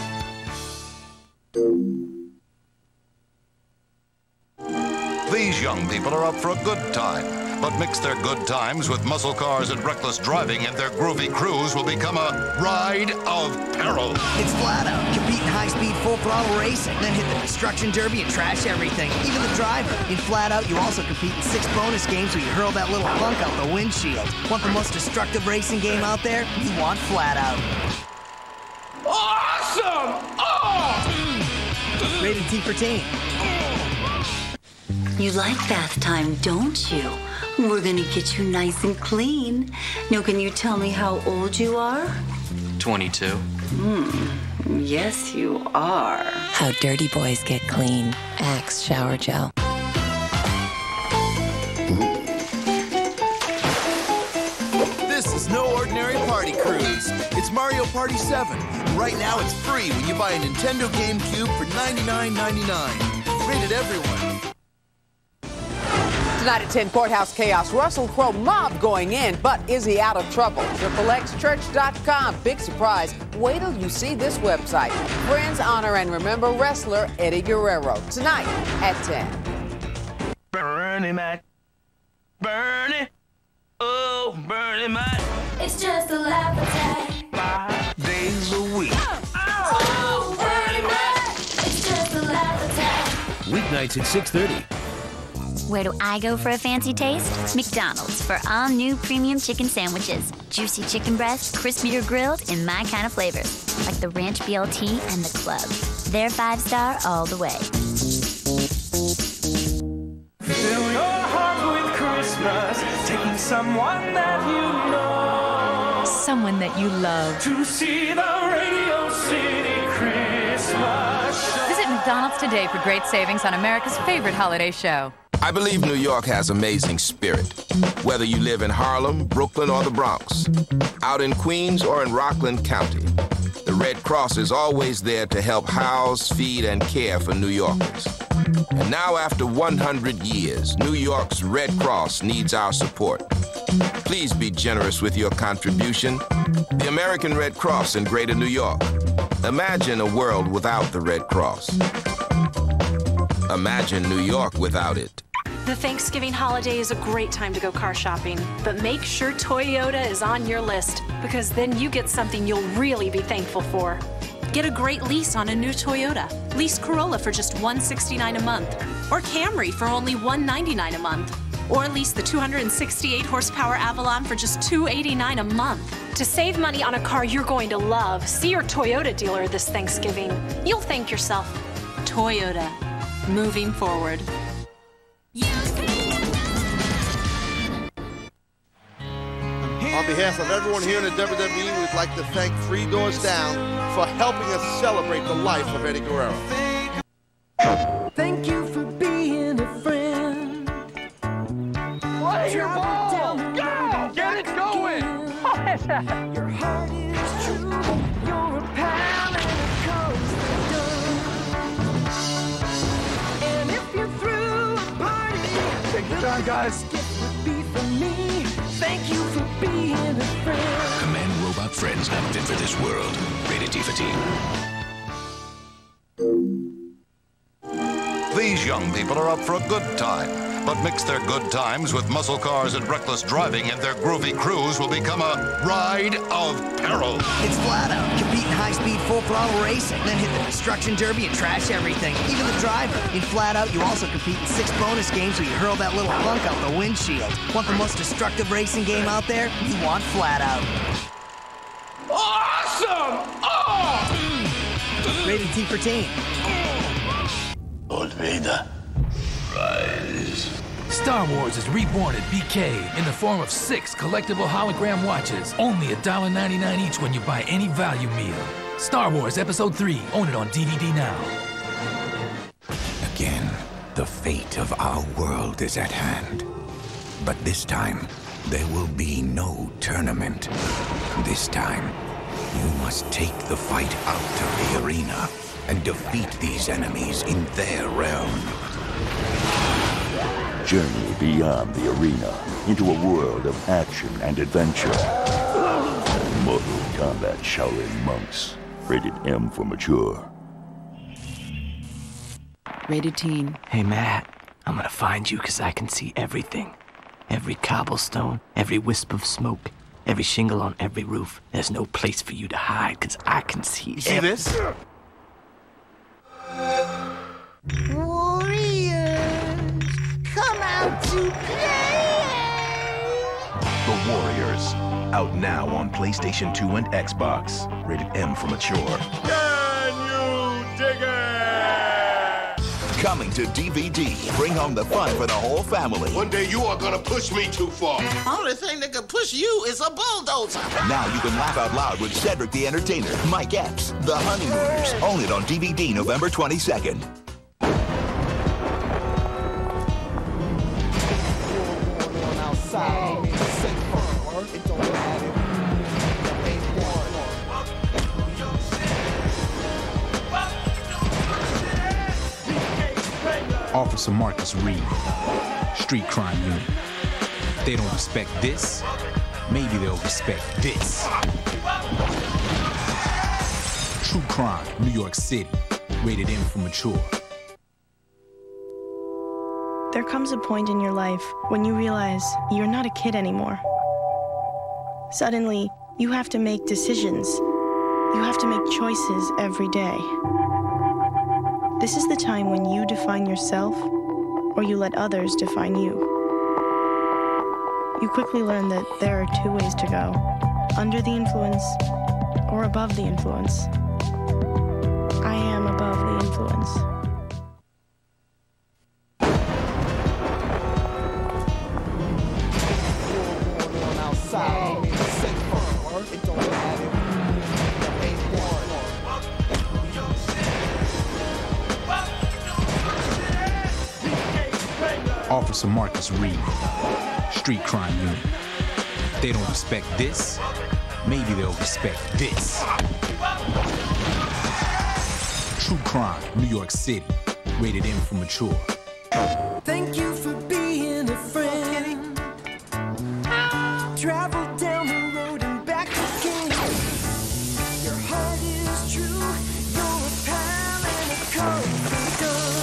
These young people are up for a good time, but mix their good times with muscle cars and reckless driving, and their groovy cruise will become a ride of peril. It's flat out. Compete in high-speed, full-throttle racing, then hit the destruction derby and trash everything, even the driver. In Flat Out, you also compete in six bonus games where you hurl that little punk out the windshield. Want the most destructive racing game out there? You want Flat Out. Awesome! Oh! Rated T for teen. You like bath time, don't you? We're gonna get you nice and clean. Now, can you tell me how old you are? twenty-two. Hmm. Yes, you are. How dirty boys get clean. Axe shower gel. This is no ordinary party cruise. It's Mario Party seven. Right now it's free when you buy a Nintendo GameCube for ninety-nine ninety-nine. Rated everyone. Tonight at ten, Courthouse Chaos. Russell Crowe mob going in, but is he out of trouble? triple X church dot com. Big surprise. Wait till you see this website. Friends, honor, and remember wrestler Eddie Guerrero. Tonight at ten. Bernie Mac. Bernie. Oh, Bernie Mac. It's just a laugh attack. Five days a week. Oh, Bernie Mac. It's just a laugh attack. Weeknights at six thirty. Where do I go for a fancy taste? McDonald's for all new premium chicken sandwiches. Juicy chicken breast, crispy or grilled in my kind of flavors. Like the Ranch B L T and the Club. They're five star all the way. Fill your heart with Christmas, taking someone that you know. Someone that you love. To see the Radio City Christmas show. Visit McDonald's today for great savings on America's favorite holiday show. I believe New York has amazing spirit. Whether you live in Harlem, Brooklyn, or the Bronx, out in Queens or in Rockland County, the Red Cross is always there to help house, feed, and care for New Yorkers. And now, after one hundred years, New York's Red Cross needs our support. Please be generous with your contribution. The American Red Cross in Greater New York. Imagine a world without the Red Cross. Imagine New York without it. The Thanksgiving holiday is a great time to go car shopping, but make sure Toyota is on your list, because then you get something you'll really be thankful for. Get a great lease on a new Toyota. Lease Corolla for just one hundred sixty-nine dollars a month, or Camry for only one hundred ninety-nine dollars a month, or lease the two hundred sixty-eight horsepower Avalon for just two hundred eighty-nine dollars a month. To save money on a car you're going to love, see your Toyota dealer this Thanksgiving. You'll thank yourself. Toyota. Moving forward. On behalf of everyone here in the W W E, we'd like to thank Three Doors Down for helping us celebrate the life of Eddie Guerrero. Thank you for being a friend. Play your ball! Go! Get it going! Your heart is true. You're a pal and a coast and if you're through a party, take your time, guys. Gift would be for me. Thank you for being a friend. Command robot friends not fit for this world. Rated T for teen. These young people are up for a good time, but mix their good times with muscle cars and reckless driving, and their groovy cruise will become a ride of peril. It's flat out. Compete in high-speed, full-throttle racing, then hit the destruction derby and trash everything, even the driver. In flat out, you also compete in six bonus games where you hurl that little hunk out the windshield. Want the most destructive racing game out there? You want flat out. Awesome! Oh! Rated T for teen. Lord Vader, rise. Star Wars is reborn at B K in the form of six collectible hologram watches. Only one dollar ninety-nine each when you buy any value meal. Star Wars Episode three. Own it on D V D now. Again, the fate of our world is at hand. But this time, there will be no tournament. This time, you must take the fight out of the arena and defeat these enemies in their realm. Journey beyond the arena into a world of action and adventure. Mortal Kombat Shaolin Monks. Rated M for mature. Rated teen. Hey, Matt, I'm gonna find you because I can see everything. Every cobblestone, every wisp of smoke, every shingle on every roof. There's no place for you to hide because I can see. You see this? Warriors, come out to play! The Warriors, out now on PlayStation two and Xbox. Rated M for mature. Can you dig it? Coming to D V D. Bring home the fun for the whole family. One day you are gonna push me too far. Only thing that can push you is a bulldozer. Now you can laugh out loud with Cedric the Entertainer, Mike Epps, The Honeymooners. Own it on D V D November twenty-second. Officer Marcus Reed, Street Crime Unit. If they don't respect this, maybe they'll respect this. True Crime, New York City. Rated M for mature. There comes a point in your life when you realize you're not a kid anymore. Suddenly, you have to make decisions. You have to make choices every day. This is the time when you define yourself, or you let others define you. you quickly learn that there are two ways to go: under the influence or above the influence. I am above the influence. Officer Marcus Reed, Street Crime Unit. They don't respect this, maybe they'll respect this. True Crime, New York City, rated M for mature. Thank you for being a friend. Travel down the road and back again. Your heart is true. You're a pal and a confidant.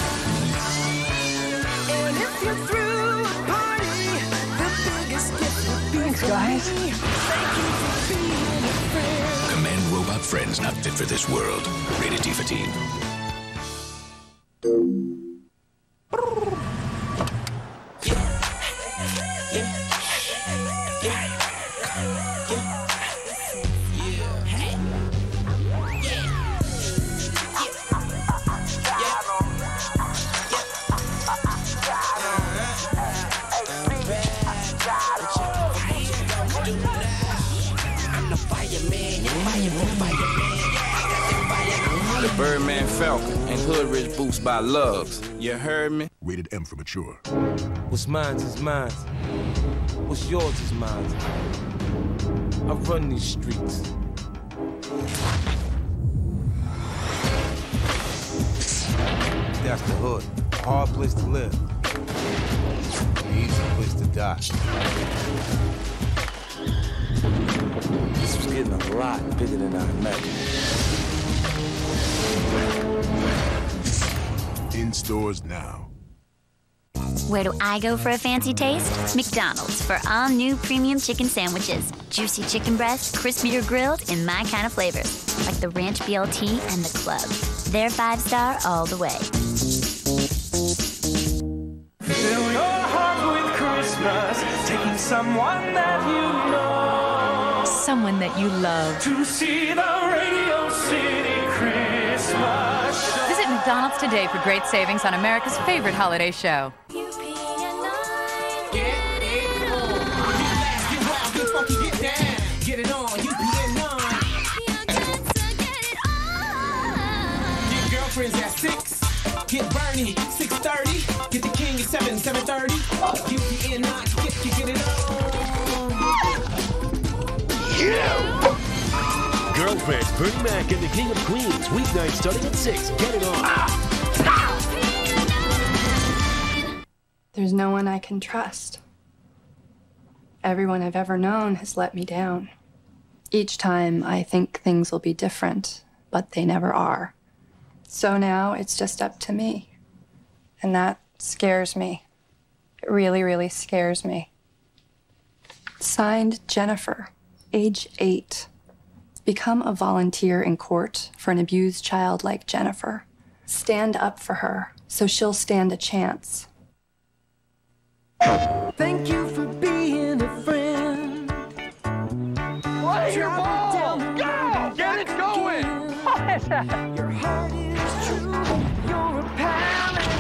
And if you're through a party, the biggest gift would be. Thanks, guys. Thank you for being a friend. Command robot friends not fit for this world. Rated T for teen. The Birdman Falcon and Hood Ridge Boots by Loves. You heard me? Rated M for mature. What's mine is mine. What's yours is mine. I run these streets. That's the hood. A hard place to live. An easy place to die. This was getting a lot bigger than I imagined. In stores now. Where do I go for a fancy taste? McDonald's for all new premium chicken sandwiches. Juicy chicken breast, crispier grilled in my kind of flavors. Like the Ranch B L T and the Club. They're five star all the way. Fill your heart with Christmas, taking someone that you know. Someone that you love. To see the Radio City Christmas show. Visit McDonald's today for great savings on America's favorite holiday show. Get it on. Get fast, get wild, get funky, get down. Get it on, U P N nine. Get girlfriends at six. Get Bernie, six thirty. Get the king at seven, seven thirty. U P N nine, get, get, get it on. Yeah! Girlfriends, Bernie Mac and the King of Queens. Weeknights starting at six. Get it on. There's no one I can trust. Everyone I've ever known has let me down. Each time I think things will be different, but they never are. So now it's just up to me. And that scares me. It really, really scares me. Signed, Jennifer, age eight. Become a volunteer in court for an abused child like Jennifer. Stand up for her so she'll stand a chance. Thank you for being a friend. Play your ball! Go! Get it going! Your heart is true. You're a pal and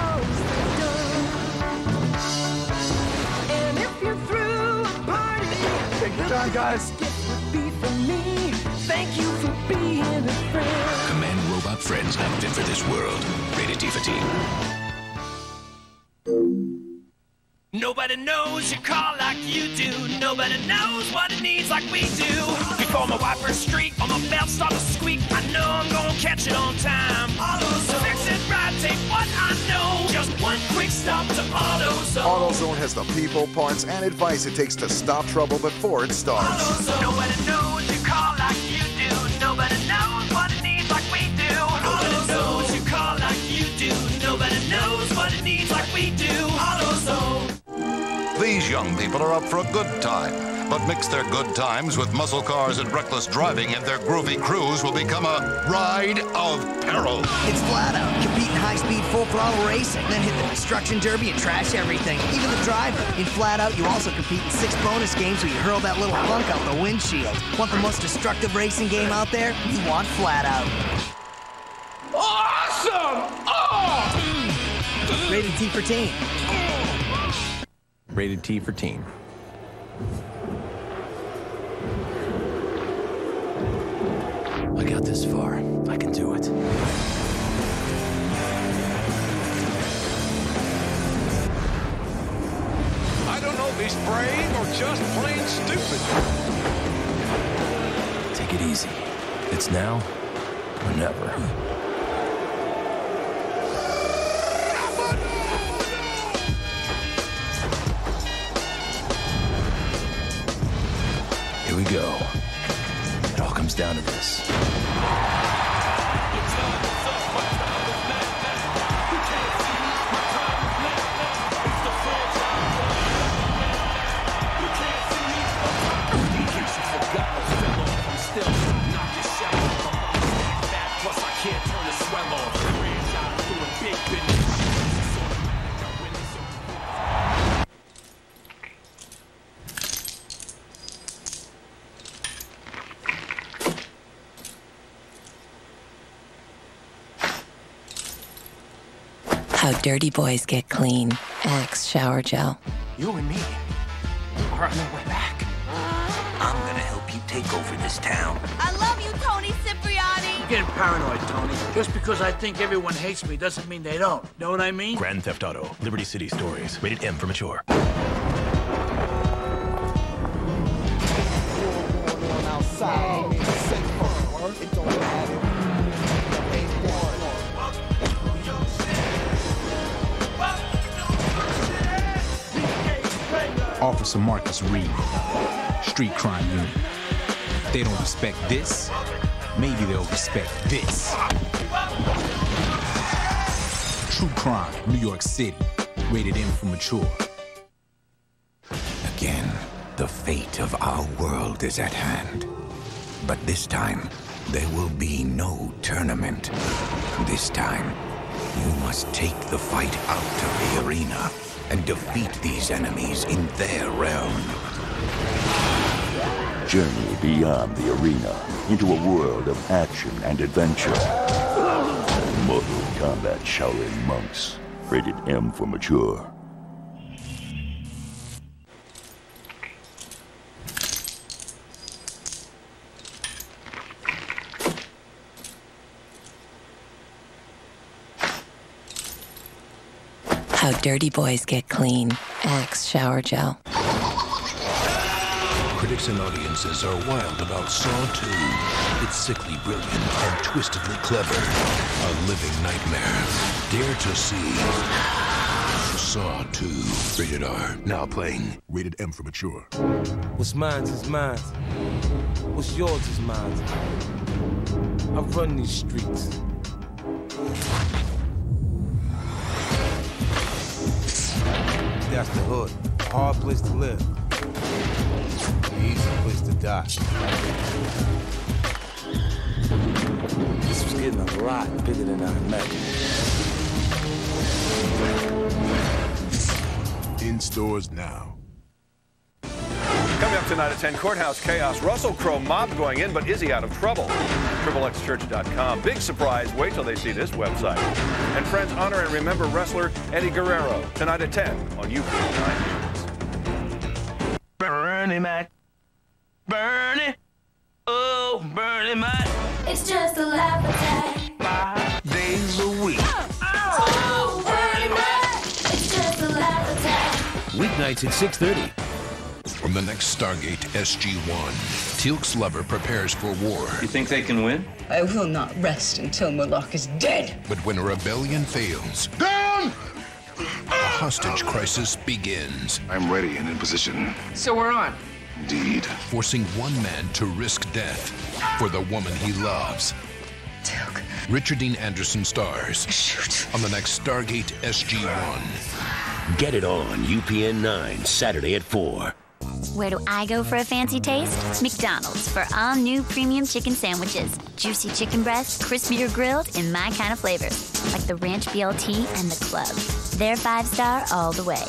a confidant. And if you're through a party, take your time, guys. Be for me. Thank you for being a friend. Command robot friends not fit for this world. Rated T for teen. Nobody knows your car like you do. Nobody knows what it needs like we do. Before my wipers streak or my belt start to squeak, I know I'm gonna catch it on time. AutoZone. Fix it right, take what I know. Just one quick stop to AutoZone. AutoZone has the people, parts, and advice it takes to stop trouble before it starts. AutoZone. Nobody knows your car like you do. Nobody knows what it needs like we do. Nobody knows your car like you do. Nobody knows what it needs like we do. AutoZone. These young people are up for a good time, But mix their good times with muscle cars and reckless driving, and their groovy cruise will become a ride of peril. It's flat out. Compete in high-speed, full-throttle racing, then hit the destruction derby and trash everything, even the driver. In flat out, you also compete in six bonus games where you hurl that little hunk out the windshield. Want the most destructive racing game out there? You want flat out. Awesome! Oh! Rated T for teen. Rated T for teen. I got this far. I can do it. I don't know if he's brave or just plain stupid. Take it easy. It's now or never. Here we go. It all comes down to this. How dirty boys get clean. Axe shower gel. You and me are on our way back. I'm gonna help you take over this town. I love you, Tony Cipriani. You're getting paranoid, Tony. Just because I think everyone hates me doesn't mean they don't. Know what I mean? Grand Theft Auto, Liberty City Stories. Rated M for mature. Officer Marcus Reed, Street Crime Unit. If they don't respect this, maybe they'll respect this. True Crime, New York City. Rated M for mature. Again, the fate of our world is at hand. But this time, there will be no tournament. This time, you must take the fight out of the arena and defeat these enemies in their realm. Journey beyond the arena into a world of action and adventure. Mortal Kombat Shaolin Monks. Rated M for mature. How dirty boys get clean. Axe shower gel. Critics and audiences are wild about Saw two. It's sickly brilliant and twistedly clever. A living nightmare. Dare to see Saw two. Rated R. Now playing. Rated M for mature. What's mine is mine. What's yours is mine. I run these streets. That's the hood. A hard place to live. An easy place to die. This was getting a lot bigger than I imagined. In stores now. Coming up tonight at ten, courthouse chaos. Russell Crowe mob going in, but is he out of trouble? triple x church dot com. Big surprise. Wait till they see this website. And friends, honor and remember wrestler Eddie Guerrero tonight at ten on U P N nine. Bernie Mac. Bernie. Oh, Bernie Mac. It's just a laugh attack. Five days a week. Oh, Bernie Mac. It's just a laugh attack. Weeknights at six thirty. From the next Stargate S G one, Teal'c's lover prepares for war. You think they can win? I will not rest until Moloch is dead. But when a rebellion fails, Down! a hostage crisis begins. I'm ready and in position. So we're on. Indeed. Forcing one man to risk death for the woman he loves. Teal'c. Richard Dean Anderson stars. Shoot. On the next Stargate S G one. Get it on U P N nine, Saturday at four. Where do I go for a fancy taste? McDonald's for all new premium chicken sandwiches. Juicy chicken breast, crispier grilled in my kind of flavors. Like the Ranch B L T and the Club. They're five star all the way.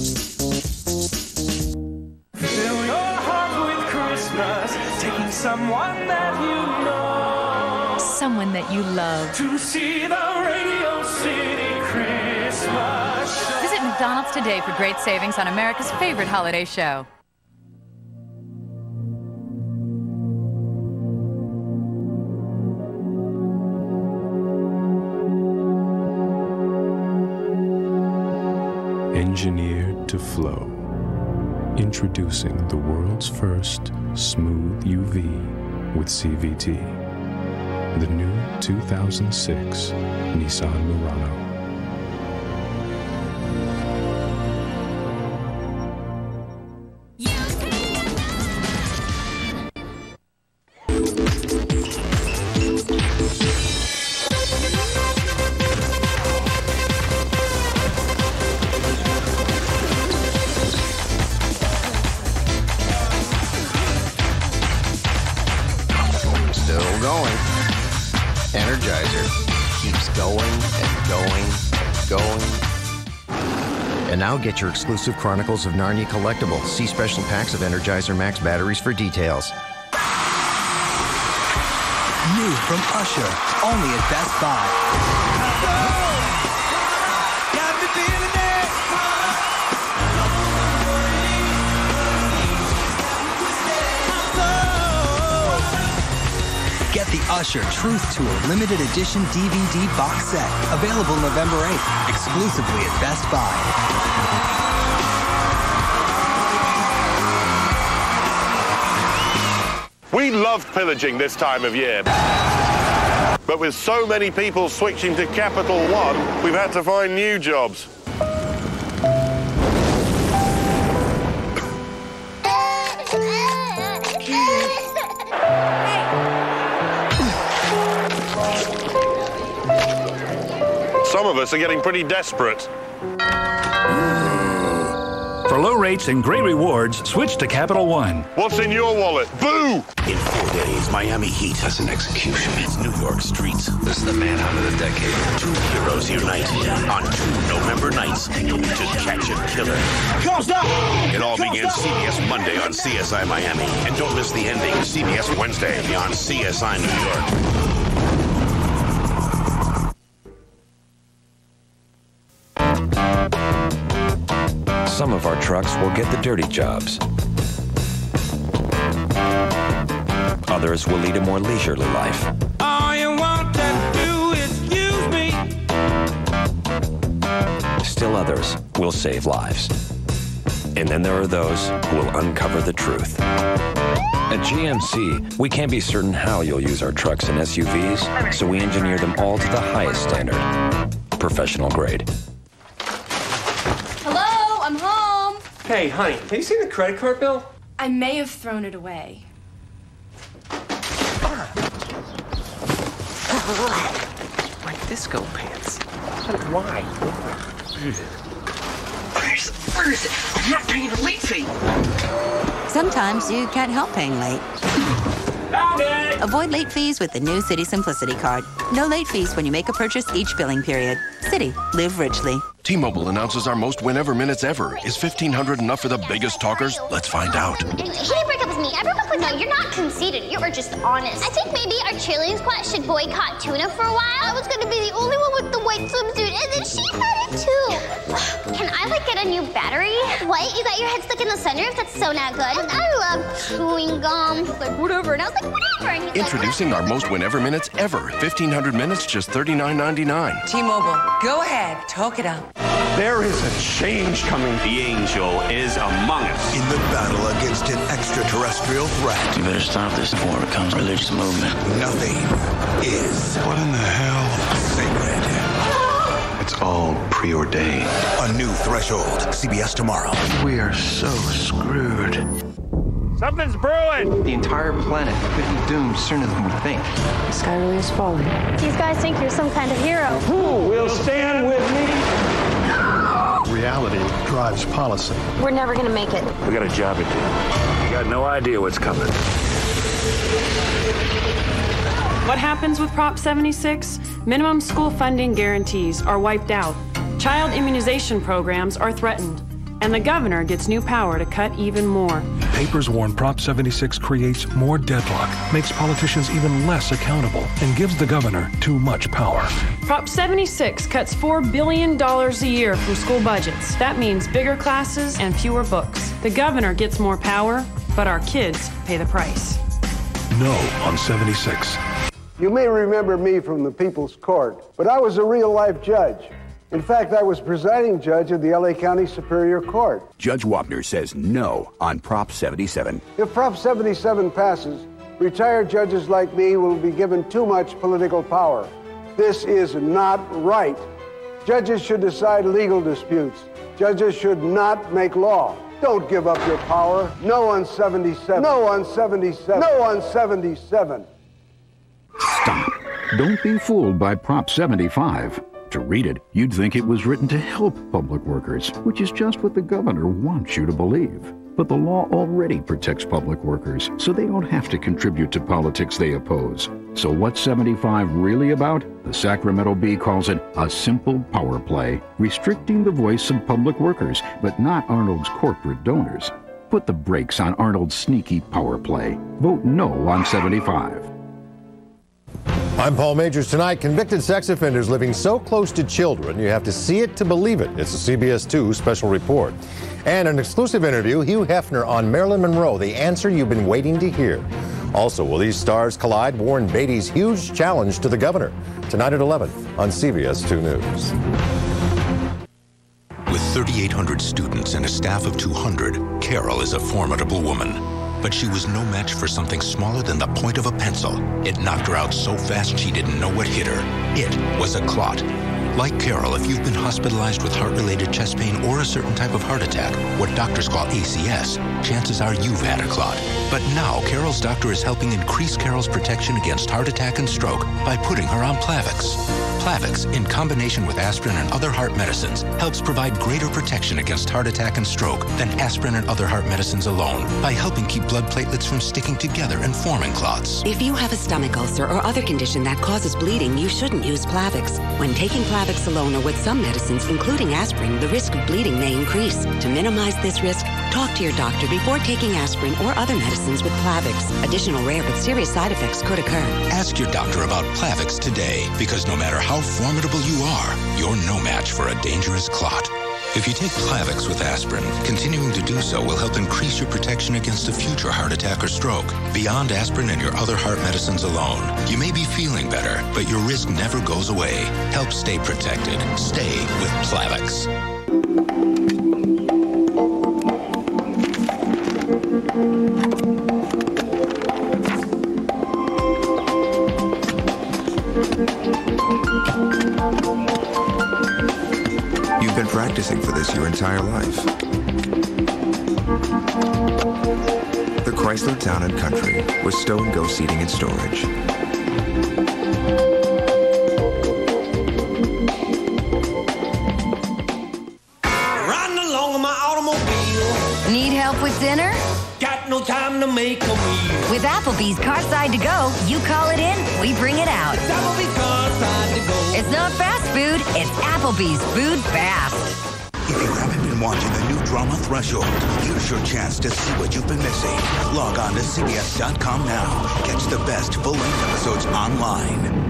Fill your heart with Christmas, taking someone that you know. Someone that you love. To see the Radio City Christmas show. Visit McDonald's today for great savings on America's favorite holiday show. Engineered to flow. Introducing the world's first smooth U V with C V T. The new two thousand six Nissan Murano. Now get your exclusive Chronicles of Narnia collectible. See special packs of Energizer Max batteries for details. New from Usher, only at Best Buy. Got me feeling it. Get the Usher Truth Tour limited edition D V D box set, available November eighth, exclusively at Best Buy. We love pillaging this time of year. But with so many people switching to Capital One, we've had to find new jobs. Some of us are getting pretty desperate. For low rates and great rewards, switch to Capital One. What's in your wallet? Boo! In four days, Miami Heat has an execution. It's New York streets. This is the manhunt of the decade. Two heroes unite on two November nights to catch a killer. Come stop! It all begins C B S Monday on C S I Miami. And don't miss the ending, C B S Wednesday on C S I New York. Some of our trucks will get the dirty jobs. Others will lead a more leisurely life. All you want to do is use me. Still others will save lives. And then there are those who will uncover the truth. At G M C, we can't be certain how you'll use our trucks and S U Vs, so we engineer them all to the highest standard. Professional grade. I'm home. Hey, honey, have you seen the credit card bill? I may have thrown it away. My disco pants. Why? Where's, where is it? I'm not paying a late fee. Sometimes you can't help paying late. Avoid late fees with the new Citi Simplicity Card. No late fees when you make a purchase each billing period. Citi. Live richly. T-Mobile announces our most whenever minutes ever. Is fifteen hundred enough for the biggest talkers? Let's find out. He didn't break up with me. I broke up with No, you're not conceited. You were just honest. I think maybe our cheerleading squad should boycott tuna for a while. I was going to be the only one with the white swimsuit, and then she had it too. Can I, like, get a new battery? What? You got your head stuck in the sunroof? That's so not good. And I love chewing gum. Like, whatever. And I was like, whatever. And he's Introducing like, our most whenever minutes ever. fifteen hundred minutes, just thirty-nine ninety-nine. T-Mobile, go ahead. Talk it out. There is a change coming. The angel is among us. In the battle against an extraterrestrial threat, You better stop this before it becomes a religious movement. nothing is What in the hell? sacred. It's all preordained. A new threshold. C B S tomorrow. We are so screwed. Something's brewing! The entire planet could be doomed sooner than we think. The sky really is falling. These guys think you're some kind of hero. Who will stand with me? reality drives policy. We're never going to make it. We got a job to do. You got no idea what's coming. What happens with Prop seventy-six? Minimum school funding guarantees are wiped out. Child immunization programs are threatened. And the governor gets new power to cut even more. Papers warn Prop seventy-six creates more deadlock, makes politicians even less accountable, and gives the governor too much power. Prop seventy-six cuts four billion dollars a year from school budgets. That means bigger classes and fewer books. The governor gets more power, but our kids pay the price. No on seventy-six. You may remember me from the People's Court, but I was a real-life judge. In fact, I was presiding judge of the L A County Superior Court. Judge Wapner says no on Prop seventy-seven. If Prop seventy-seven passes, retired judges like me will be given too much political power. This is not right. Judges should decide legal disputes. Judges should not make law. Don't give up your power. No on seventy-seven. No on seventy-seven. No on seventy-seven. Stop. Don't be fooled by Prop seventy-five. To read it, you'd think it was written to help public workers, which is just what the governor wants you to believe. But the law already protects public workers, so they don't have to contribute to politics they oppose. So what's seventy-five really about? The Sacramento Bee calls it a simple power play, restricting the voice of public workers, but not Arnold's corporate donors. Put the brakes on Arnold's sneaky power play. Vote no on seventy-five. I'm Paul Majors. Tonight, convicted sex offenders living so close to children, you have to see it to believe it. It's a C B S two special report. And an exclusive interview, Hugh Hefner on Marilyn Monroe, the answer you've been waiting to hear. Also, will these stars collide? Warren Beatty's huge challenge to the governor. Tonight at eleven on C B S two News. With thirty-eight hundred students and a staff of two hundred, Carol is a formidable woman. But she was no match for something smaller than the point of a pencil. It knocked her out so fast she didn't know what hit her. It was a clot. Like Carol, if you've been hospitalized with heart-related chest pain or a certain type of heart attack, what doctors call A C S, chances are you've had a clot. But now, Carol's doctor is helping increase Carol's protection against heart attack and stroke by putting her on Plavix. Plavix, in combination with aspirin and other heart medicines, helps provide greater protection against heart attack and stroke than aspirin and other heart medicines alone by helping keep blood platelets from sticking together and forming clots. If you have a stomach ulcer or other condition that causes bleeding, you shouldn't use Plavix. When taking Plavix alone or with some medicines, including aspirin, the risk of bleeding may increase. To minimize this risk, talk to your doctor before taking aspirin or other medicines with Plavix. Additional rare but serious side effects could occur. Ask your doctor about Plavix today, because no matter how formidable you are, you're no match for a dangerous clot. If you take Plavix with aspirin, continuing to do so will help increase your protection against a future heart attack or stroke. Beyond aspirin and your other heart medicines alone, you may be feeling better, but your risk never goes away. Help stay protected. Stay with Plavix. You've been practicing for this your entire life. The Chrysler Town and Country with Stow and Go seating and storage. Riding along in my automobile. Need help with dinner? Got no time to make a meal. With Applebee's Carside to Go, you call it in, we bring it out. It's Applebee's Carside to Go. It's not fast food, it's Applebee's Food Fast. If you haven't been watching the new drama Threshold, here's your chance to see what you've been missing. Log on to C B S dot com now. Catch the best full-length episodes online.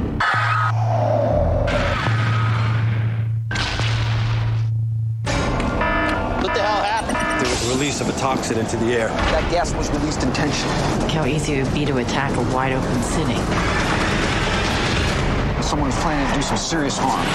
What the hell happened? There was a release of a toxin into the air. That gas was released intentionally. Look how easy it would be to attack a wide-open city. Someone's planning to do some serious harm.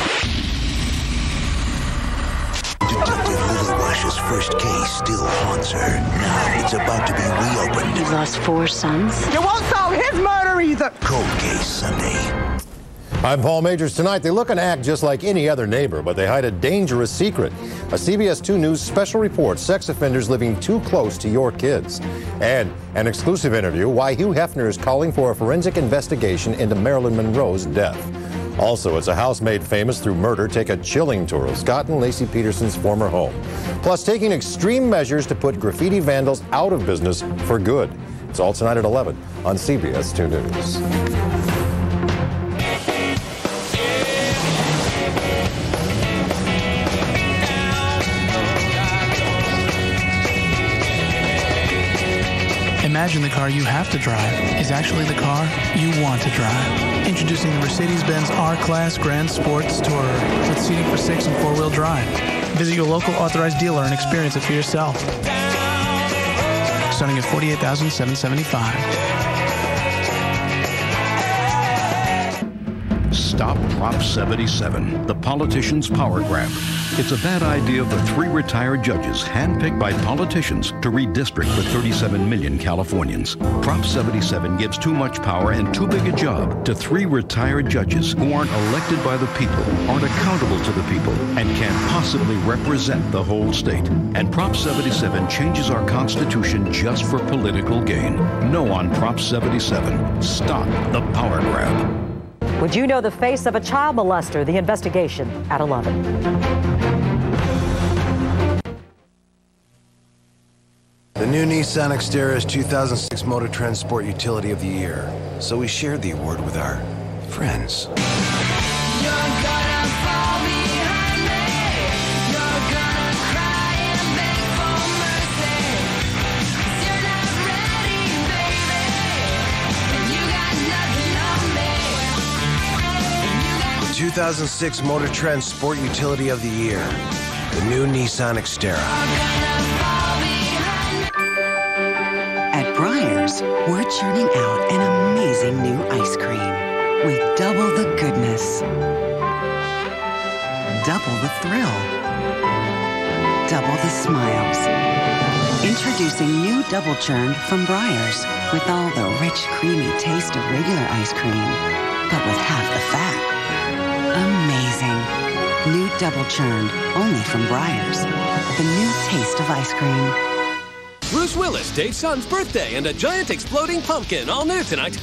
Detective Lily Wash's first case still haunts her. Now it's about to be reopened. He lost four sons. You won't solve his murder either. Cold Case Sunday. I'm Paul Majors. Tonight, they look and act just like any other neighbor, but they hide a dangerous secret. A C B S two News special report, sex offenders living too close to your kids. And an exclusive interview, why Hugh Hefner is calling for a forensic investigation into Marilyn Monroe's death. Also, it's a house made famous through murder. Take a chilling tour of Scott and Lacey Peterson's former home. Plus, taking extreme measures to put graffiti vandals out of business for good. It's all tonight at eleven on C B S two News. Imagine the car you have to drive is actually the car you want to drive. Introducing the Mercedes-Benz R-Class Grand Sports Tourer with seating for six and four-wheel drive. Visit your local authorized dealer and experience it for yourself. Starting at forty-eight thousand seven hundred seventy-five dollars. Stop Prop seventy-seven, the politician's power grab. It's a bad idea of the three retired judges handpicked by politicians to redistrict for thirty-seven million Californians. Prop seventy-seven gives too much power and too big a job to three retired judges who aren't elected by the people, aren't accountable to the people, and can't possibly represent the whole state. And Prop seventy-seven changes our Constitution just for political gain. No on Prop seventy-seven. Stop the power grab. Would you know the face of a child molester? The investigation at eleven. The new Nissan Xterra is two thousand six Motor Trend Sport Utility of the Year. So we shared the award with our friends. two thousand six Motor Trend Sport Utility of the Year. The new Nissan Xterra. At Breyers, we're churning out an amazing new ice cream with double the goodness, double the thrill, double the smiles. Introducing new Double Churned from Breyers with all the rich, creamy taste of regular ice cream, but with half the fat. Amazing. New Double Churned, only from Breyers. The new taste of ice cream. Bruce Willis, Dave's son's birthday, and a giant exploding pumpkin, all new tonight.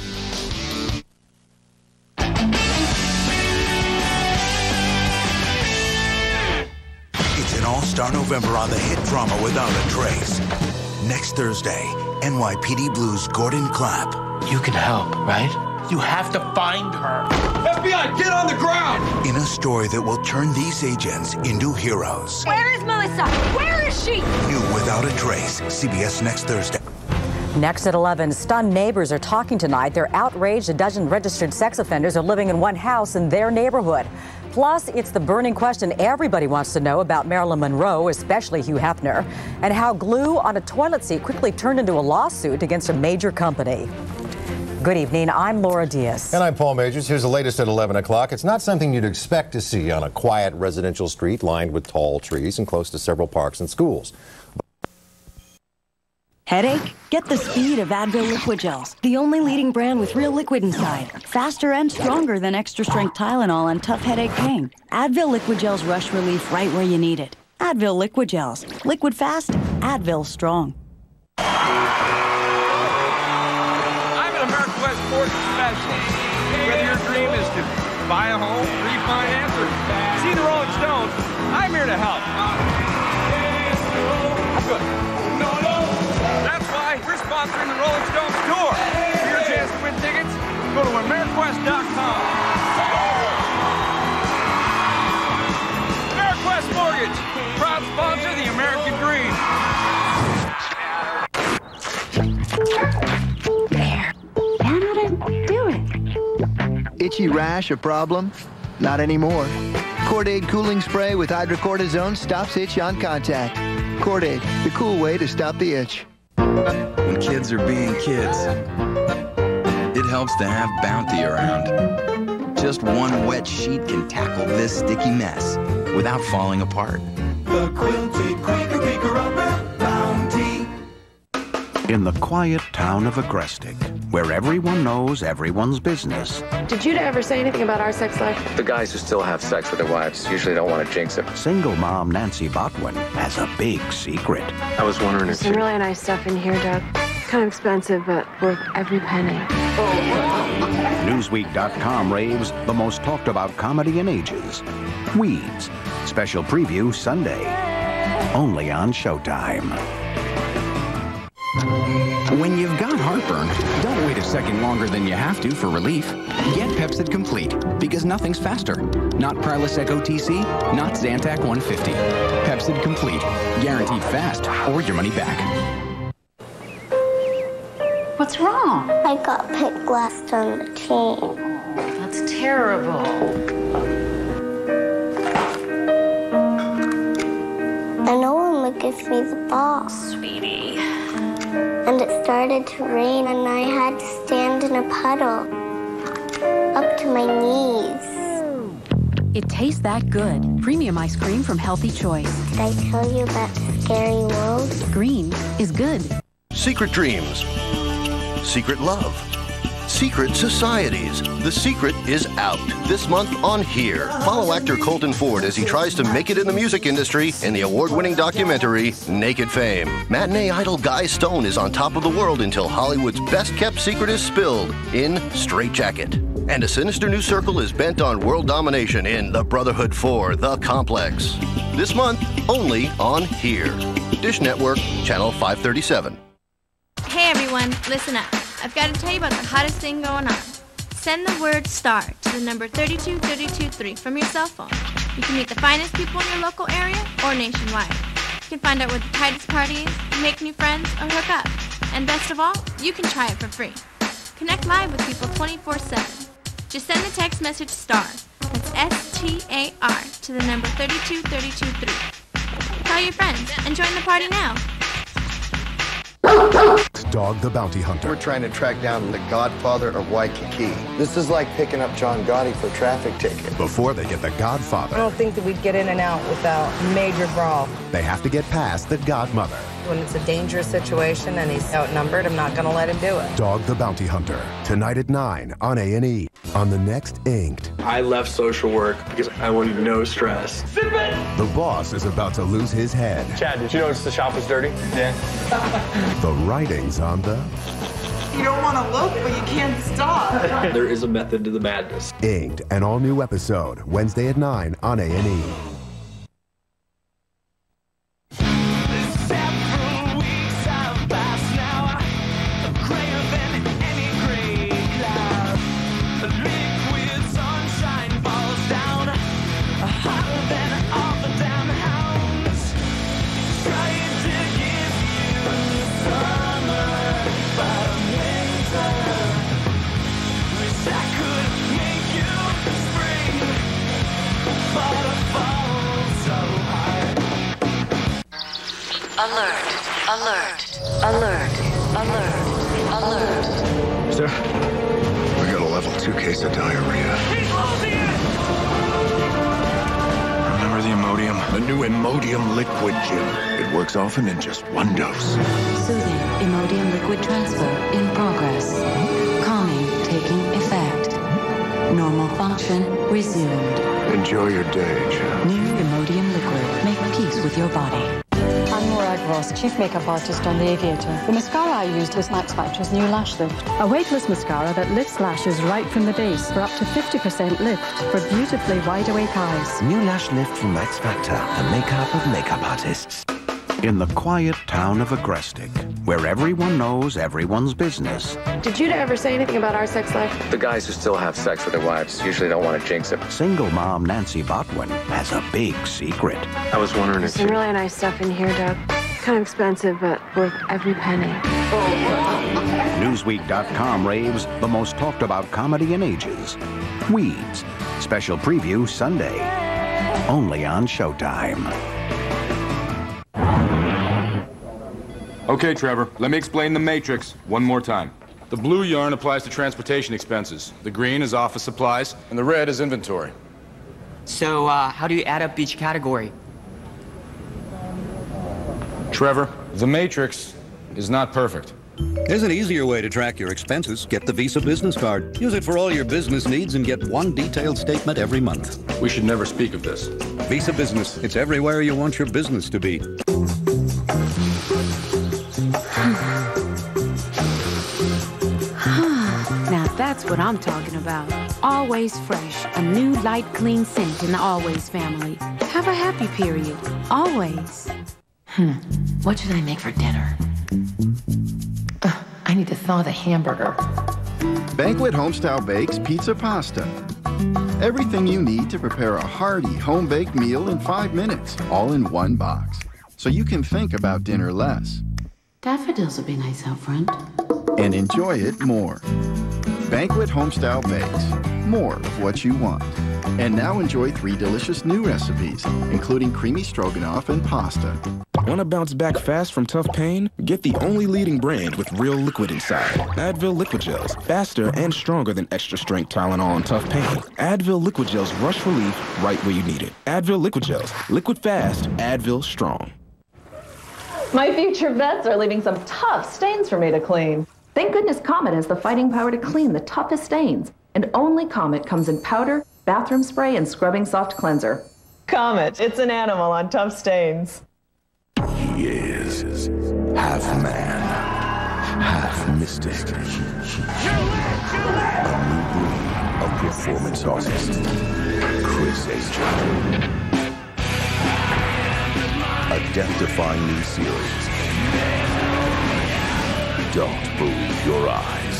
It's an all-star November on the hit drama Without a Trace. Next Thursday, N Y P D Blue's Gordon Clapp. You can help, right? You have to find her. F B I, get on the ground! In a story that will turn these agents into heroes. Where is Melissa? Where is she? New Without a Trace, C B S next Thursday. Next at eleven, stunned neighbors are talking tonight. They're outraged a dozen registered sex offenders are living in one house in their neighborhood. Plus, it's the burning question everybody wants to know about Marilyn Monroe, especially Hugh Hefner, and how glue on a toilet seat quickly turned into a lawsuit against a major company. Good evening. I'm Laura Diaz. And I'm Paul Majors. Here's the latest at eleven o'clock. It's not something you'd expect to see on a quiet residential street lined with tall trees and close to several parks and schools. Headache? Get the speed of Advil Liquid Gels, the only leading brand with real liquid inside. Faster and stronger than extra-strength Tylenol and tough headache pain. Advil Liquid Gels rush relief right where you need it. Advil Liquid Gels. Liquid fast, Advil strong. Ameriquest Sports Special. Whether your dream is to buy a home, refinance, or see the Rolling Stones, I'm here to help. Good. That's why we're sponsoring the Rolling Stones tour. For your chance to win tickets, go to Ameriquest dot com. Ameriquest Mortgage, proud sponsor of the American Dream. Do it. Itchy rash a problem? Not anymore. Cordaid Cooling Spray with hydrocortisone stops itch on contact. Cordaid, the cool way to stop the itch. When kids are being kids, it helps to have Bounty around. Just one wet sheet can tackle this sticky mess without falling apart. The quilted Quaker Baker Upper Bounty. In the quiet town of Agrestic, where everyone knows everyone's business. Did Judah ever say anything about our sex life? The guys who still have sex with their wives usually don't want to jinx it. Single mom Nancy Botwin has a big secret. I was wondering if Some really nice stuff in here, Doug. Kind of expensive, but worth every penny. Newsweek dot com raves the most talked about comedy in ages. Weeds. Special preview Sunday. Only on Showtime. When you've got heartburn, don't wait a second longer than you have to for relief. Get Pepcid Complete, because nothing's faster. Not Prilosec O T C, not Zantac one fifty. Pepcid Complete, guaranteed fast or your money back. What's wrong? I got picked last on the team. That's terrible. And no one would give me the ball. Sweetie. And it started to rain, and I had to stand in a puddle up to my knees. It tastes that good. Premium ice cream from Healthy Choice. Did I tell you about the scary world? Green is good. Secret dreams. Secret love. Secret societies. The secret is out. This month on Here. Follow actor Colton Ford as he tries to make it in the music industry in the award-winning documentary Naked Fame. Matinee idol Guy Stone is on top of the world until Hollywood's best-kept secret is spilled in Straight Jacket. And a sinister new circle is bent on world domination in The Brotherhood four, The Complex. This month, only on Here. Dish Network, Channel five thirty-seven. Hey everyone, listen up. I've got to tell you about the hottest thing going on. Send the word STAR to the number three two three two three from your cell phone. You can meet the finest people in your local area or nationwide. You can find out where the tightest party is, make new friends, or hook up. And best of all, you can try it for free. Connect live with people twenty-four seven. Just send the text message STAR, that's S T A R, to the number three two three two three. Tell your friends and join the party now. Dog the Bounty Hunter. We're trying to track down the godfather of Waikiki. This is like picking up John Gotti for a traffic ticket. Before they get the I Godfather, don't think that we'd get in and out without major brawl. they have to get past the Godmother. When it's a dangerous situation and he's outnumbered, I'm not going to let him do it. Dog the Bounty Hunter. Tonight at nine on A and E. On the next Inked. I left social work because I wanted no stress. The boss is about to lose his head. Chad, did you notice the shop was dirty? Yeah. The writing's on the You don't want to look, but you can't stop. There is a method to the madness. Inked, an all-new episode, Wednesday at nine on A and E. Alert, alert, alert, alert, alert. Sir, we got a level two case of diarrhea. He's losing it! Remember the Imodium? The new Imodium liquid gel. It works often in just one dose. Soothing Imodium liquid transfer in progress. Calming taking effect. Normal function resumed. Enjoy your day, Jim. New Imodium liquid. Make peace with your body. I'm Morag Ross, Chief Makeup Artist on The Aviator. The mascara I used was Max Factor's new Lash Lift. A weightless mascara that lifts lashes right from the base for up to fifty percent lift for beautifully wide-awake eyes. New Lash Lift from Max Factor, the makeup of makeup artists. In the quiet town of Agrestic, where everyone knows everyone's business, Did you ever say anything about our sex life? The guys who still have sex with their wives usually don't want to jinx it. single mom Nancy Botwin has a big secret. I was wondering There's some really nice stuff in here, Doug. Kind of expensive, but worth every penny. Newsweek dot com raves the most talked about comedy in ages. Weeds. Special preview Sunday. Only on Showtime. Okay, Trevor, let me explain the matrix one more time. The blue yarn applies to transportation expenses. The green is office supplies, and the red is inventory. So, uh, how do you add up each category? Trevor, the matrix is not perfect. There's an easier way to track your expenses. Get the Visa Business Card. Use it for all your business needs and get one detailed statement every month. We should never speak of this. Visa Business. It's everywhere you want your business to be. That's what I'm talking about. Always Fresh, a new light clean scent in the Always family. Have a happy period. Always. Hmm, what should I make for dinner? Ugh, I need to thaw the hamburger. Banquet Homestyle Bakes Pizza Pasta. Everything you need to prepare a hearty home-baked meal in five minutes, all in one box. So you can think about dinner less. Daffodils would be nice out front. And enjoy it more. Banquet Homestyle Bakes. More of what you want. And now enjoy three delicious new recipes, including creamy stroganoff and pasta. Want to bounce back fast from tough pain? Get the only leading brand with real liquid inside. Advil Liquid Gels. Faster and stronger than extra strength Tylenol and tough pain. Advil Liquid Gels rush relief right where you need it. Advil Liquid Gels. Liquid fast. Advil strong. My future vets are leaving some tough stains for me to clean. Thank goodness Comet has the fighting power to clean the toughest stains. And only Comet comes in powder, bathroom spray, and scrubbing soft cleanser. Comet, it's an animal on tough stains. He is half man, half mystic. A new breed of performance artist, Chris Angel. A death-defying new series. Don't believe your eyes.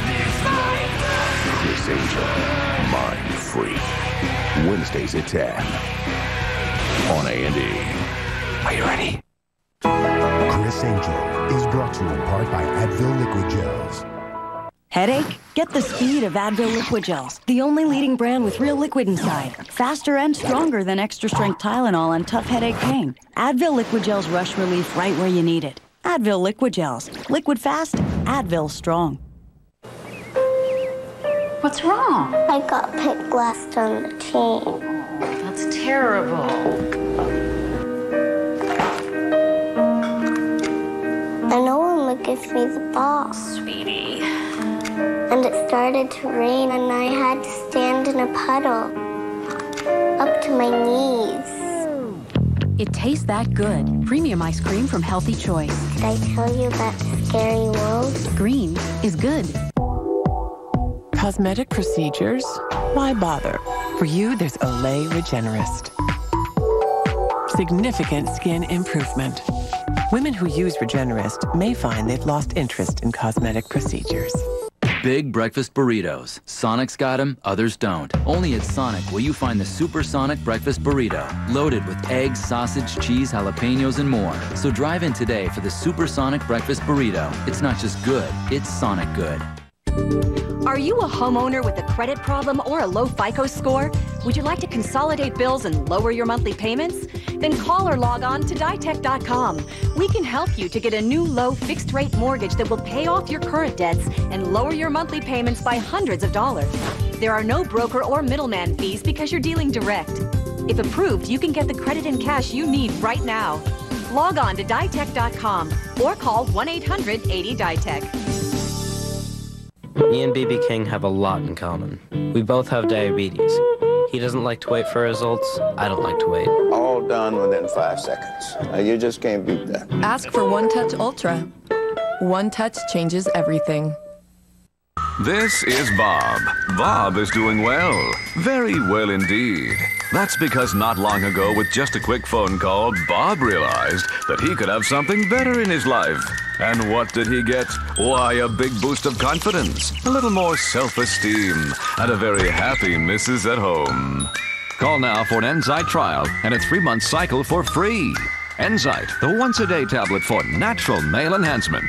Chris Angel, Mind Freak. Wednesdays at ten on A and E. Are you ready? Chris Angel is brought to you in part by Advil Liquid Gels. Headache? Get the speed of Advil Liquid Gels, the only leading brand with real liquid inside. Faster and stronger than extra strength Tylenol and tough headache pain. Advil Liquid Gels rush relief right where you need it. Advil Liquid Gels. Liquid fast, Advil strong. What's wrong? I got picked last on the team. That's terrible. And no one would give me the ball. Sweetie. And it started to rain, and I had to stand in a puddle up to my knees. It tastes that good. Premium ice cream from Healthy Choice. Did I tell you about the scary world? Green is good. Cosmetic procedures? Why bother? For you, there's Olay Regenerist. Significant skin improvement. Women who use Regenerist may find they've lost interest in cosmetic procedures. Big breakfast burritos. Sonic's got them, others don't. Only at Sonic will you find the Supersonic Breakfast Burrito, loaded with eggs, sausage, cheese, jalapenos, and more. So drive in today for the Supersonic Breakfast Burrito. It's not just good, it's Sonic good. Are you a homeowner with a credit problem or a low FICO score? Would you like to consolidate bills and lower your monthly payments? Then call or log on to ditech dot com. We can help you to get a new low fixed rate mortgage that will pay off your current debts and lower your monthly payments by hundreds of dollars. There are no broker or middleman fees because you're dealing direct. If approved, you can get the credit and cash you need right now. Log on to ditech dot com or call one eight hundred eighty ditech. Me and B B King have a lot in common. We both have diabetes. He doesn't like to wait for results. I don't like to wait. All done within five seconds. Now, you just can't beat that. Ask for One Touch Ultra. One Touch changes everything. This is Bob. Bob is doing well. Very well indeed. That's because not long ago, with just a quick phone call, Bob realized that he could have something better in his life. And what did he get? Why, a big boost of confidence, a little more self-esteem, and a very happy missus at home. Call now for an Enzyte trial and a three-month cycle for free. Enzyte, the once-a-day tablet for natural male enhancement.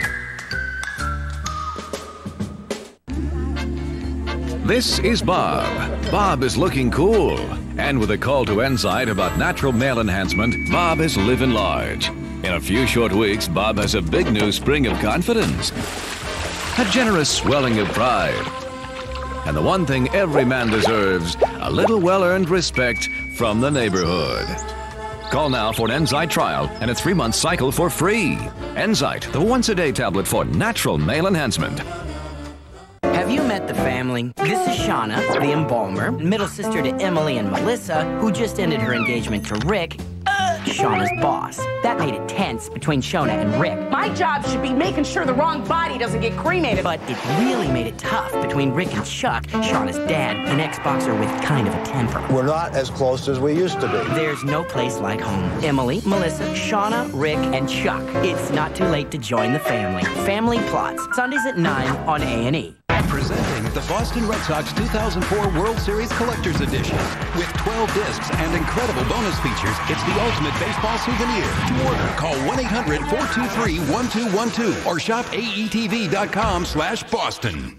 This is Bob. Bob is looking cool. And with a call to Enzyte about natural male enhancement, Bob is living large. In a few short weeks, Bob has a big new spring of confidence. A generous swelling of pride. And the one thing every man deserves, a little well-earned respect from the neighborhood. Call now for an Enzyte trial and a three-month cycle for free. Enzyte, the once-a-day tablet for natural male enhancement. Have you met the family? This is Shauna, the embalmer, middle sister to Emily and Melissa, who just ended her engagement to Rick. Uh, Shauna's boss. That made it tense between Shona and Rick. My job should be making sure the wrong body doesn't get cremated. But it really made it tough between Rick and Chuck, Shauna's dad, an ex-boxer with kind of a temper. We're not as close as we used to be. There's no place like home. Emily, Melissa, Shauna, Rick, and Chuck. It's not too late to join the family. Family Plots, Sundays at nine on A and E. Presenting the Boston Red Sox two thousand four World Series Collector's Edition. With twelve discs and incredible bonus features, it's the ultimate baseball souvenir. To order, call one eight hundred, four two three, one two one two or shop A E T V dot com slash Boston.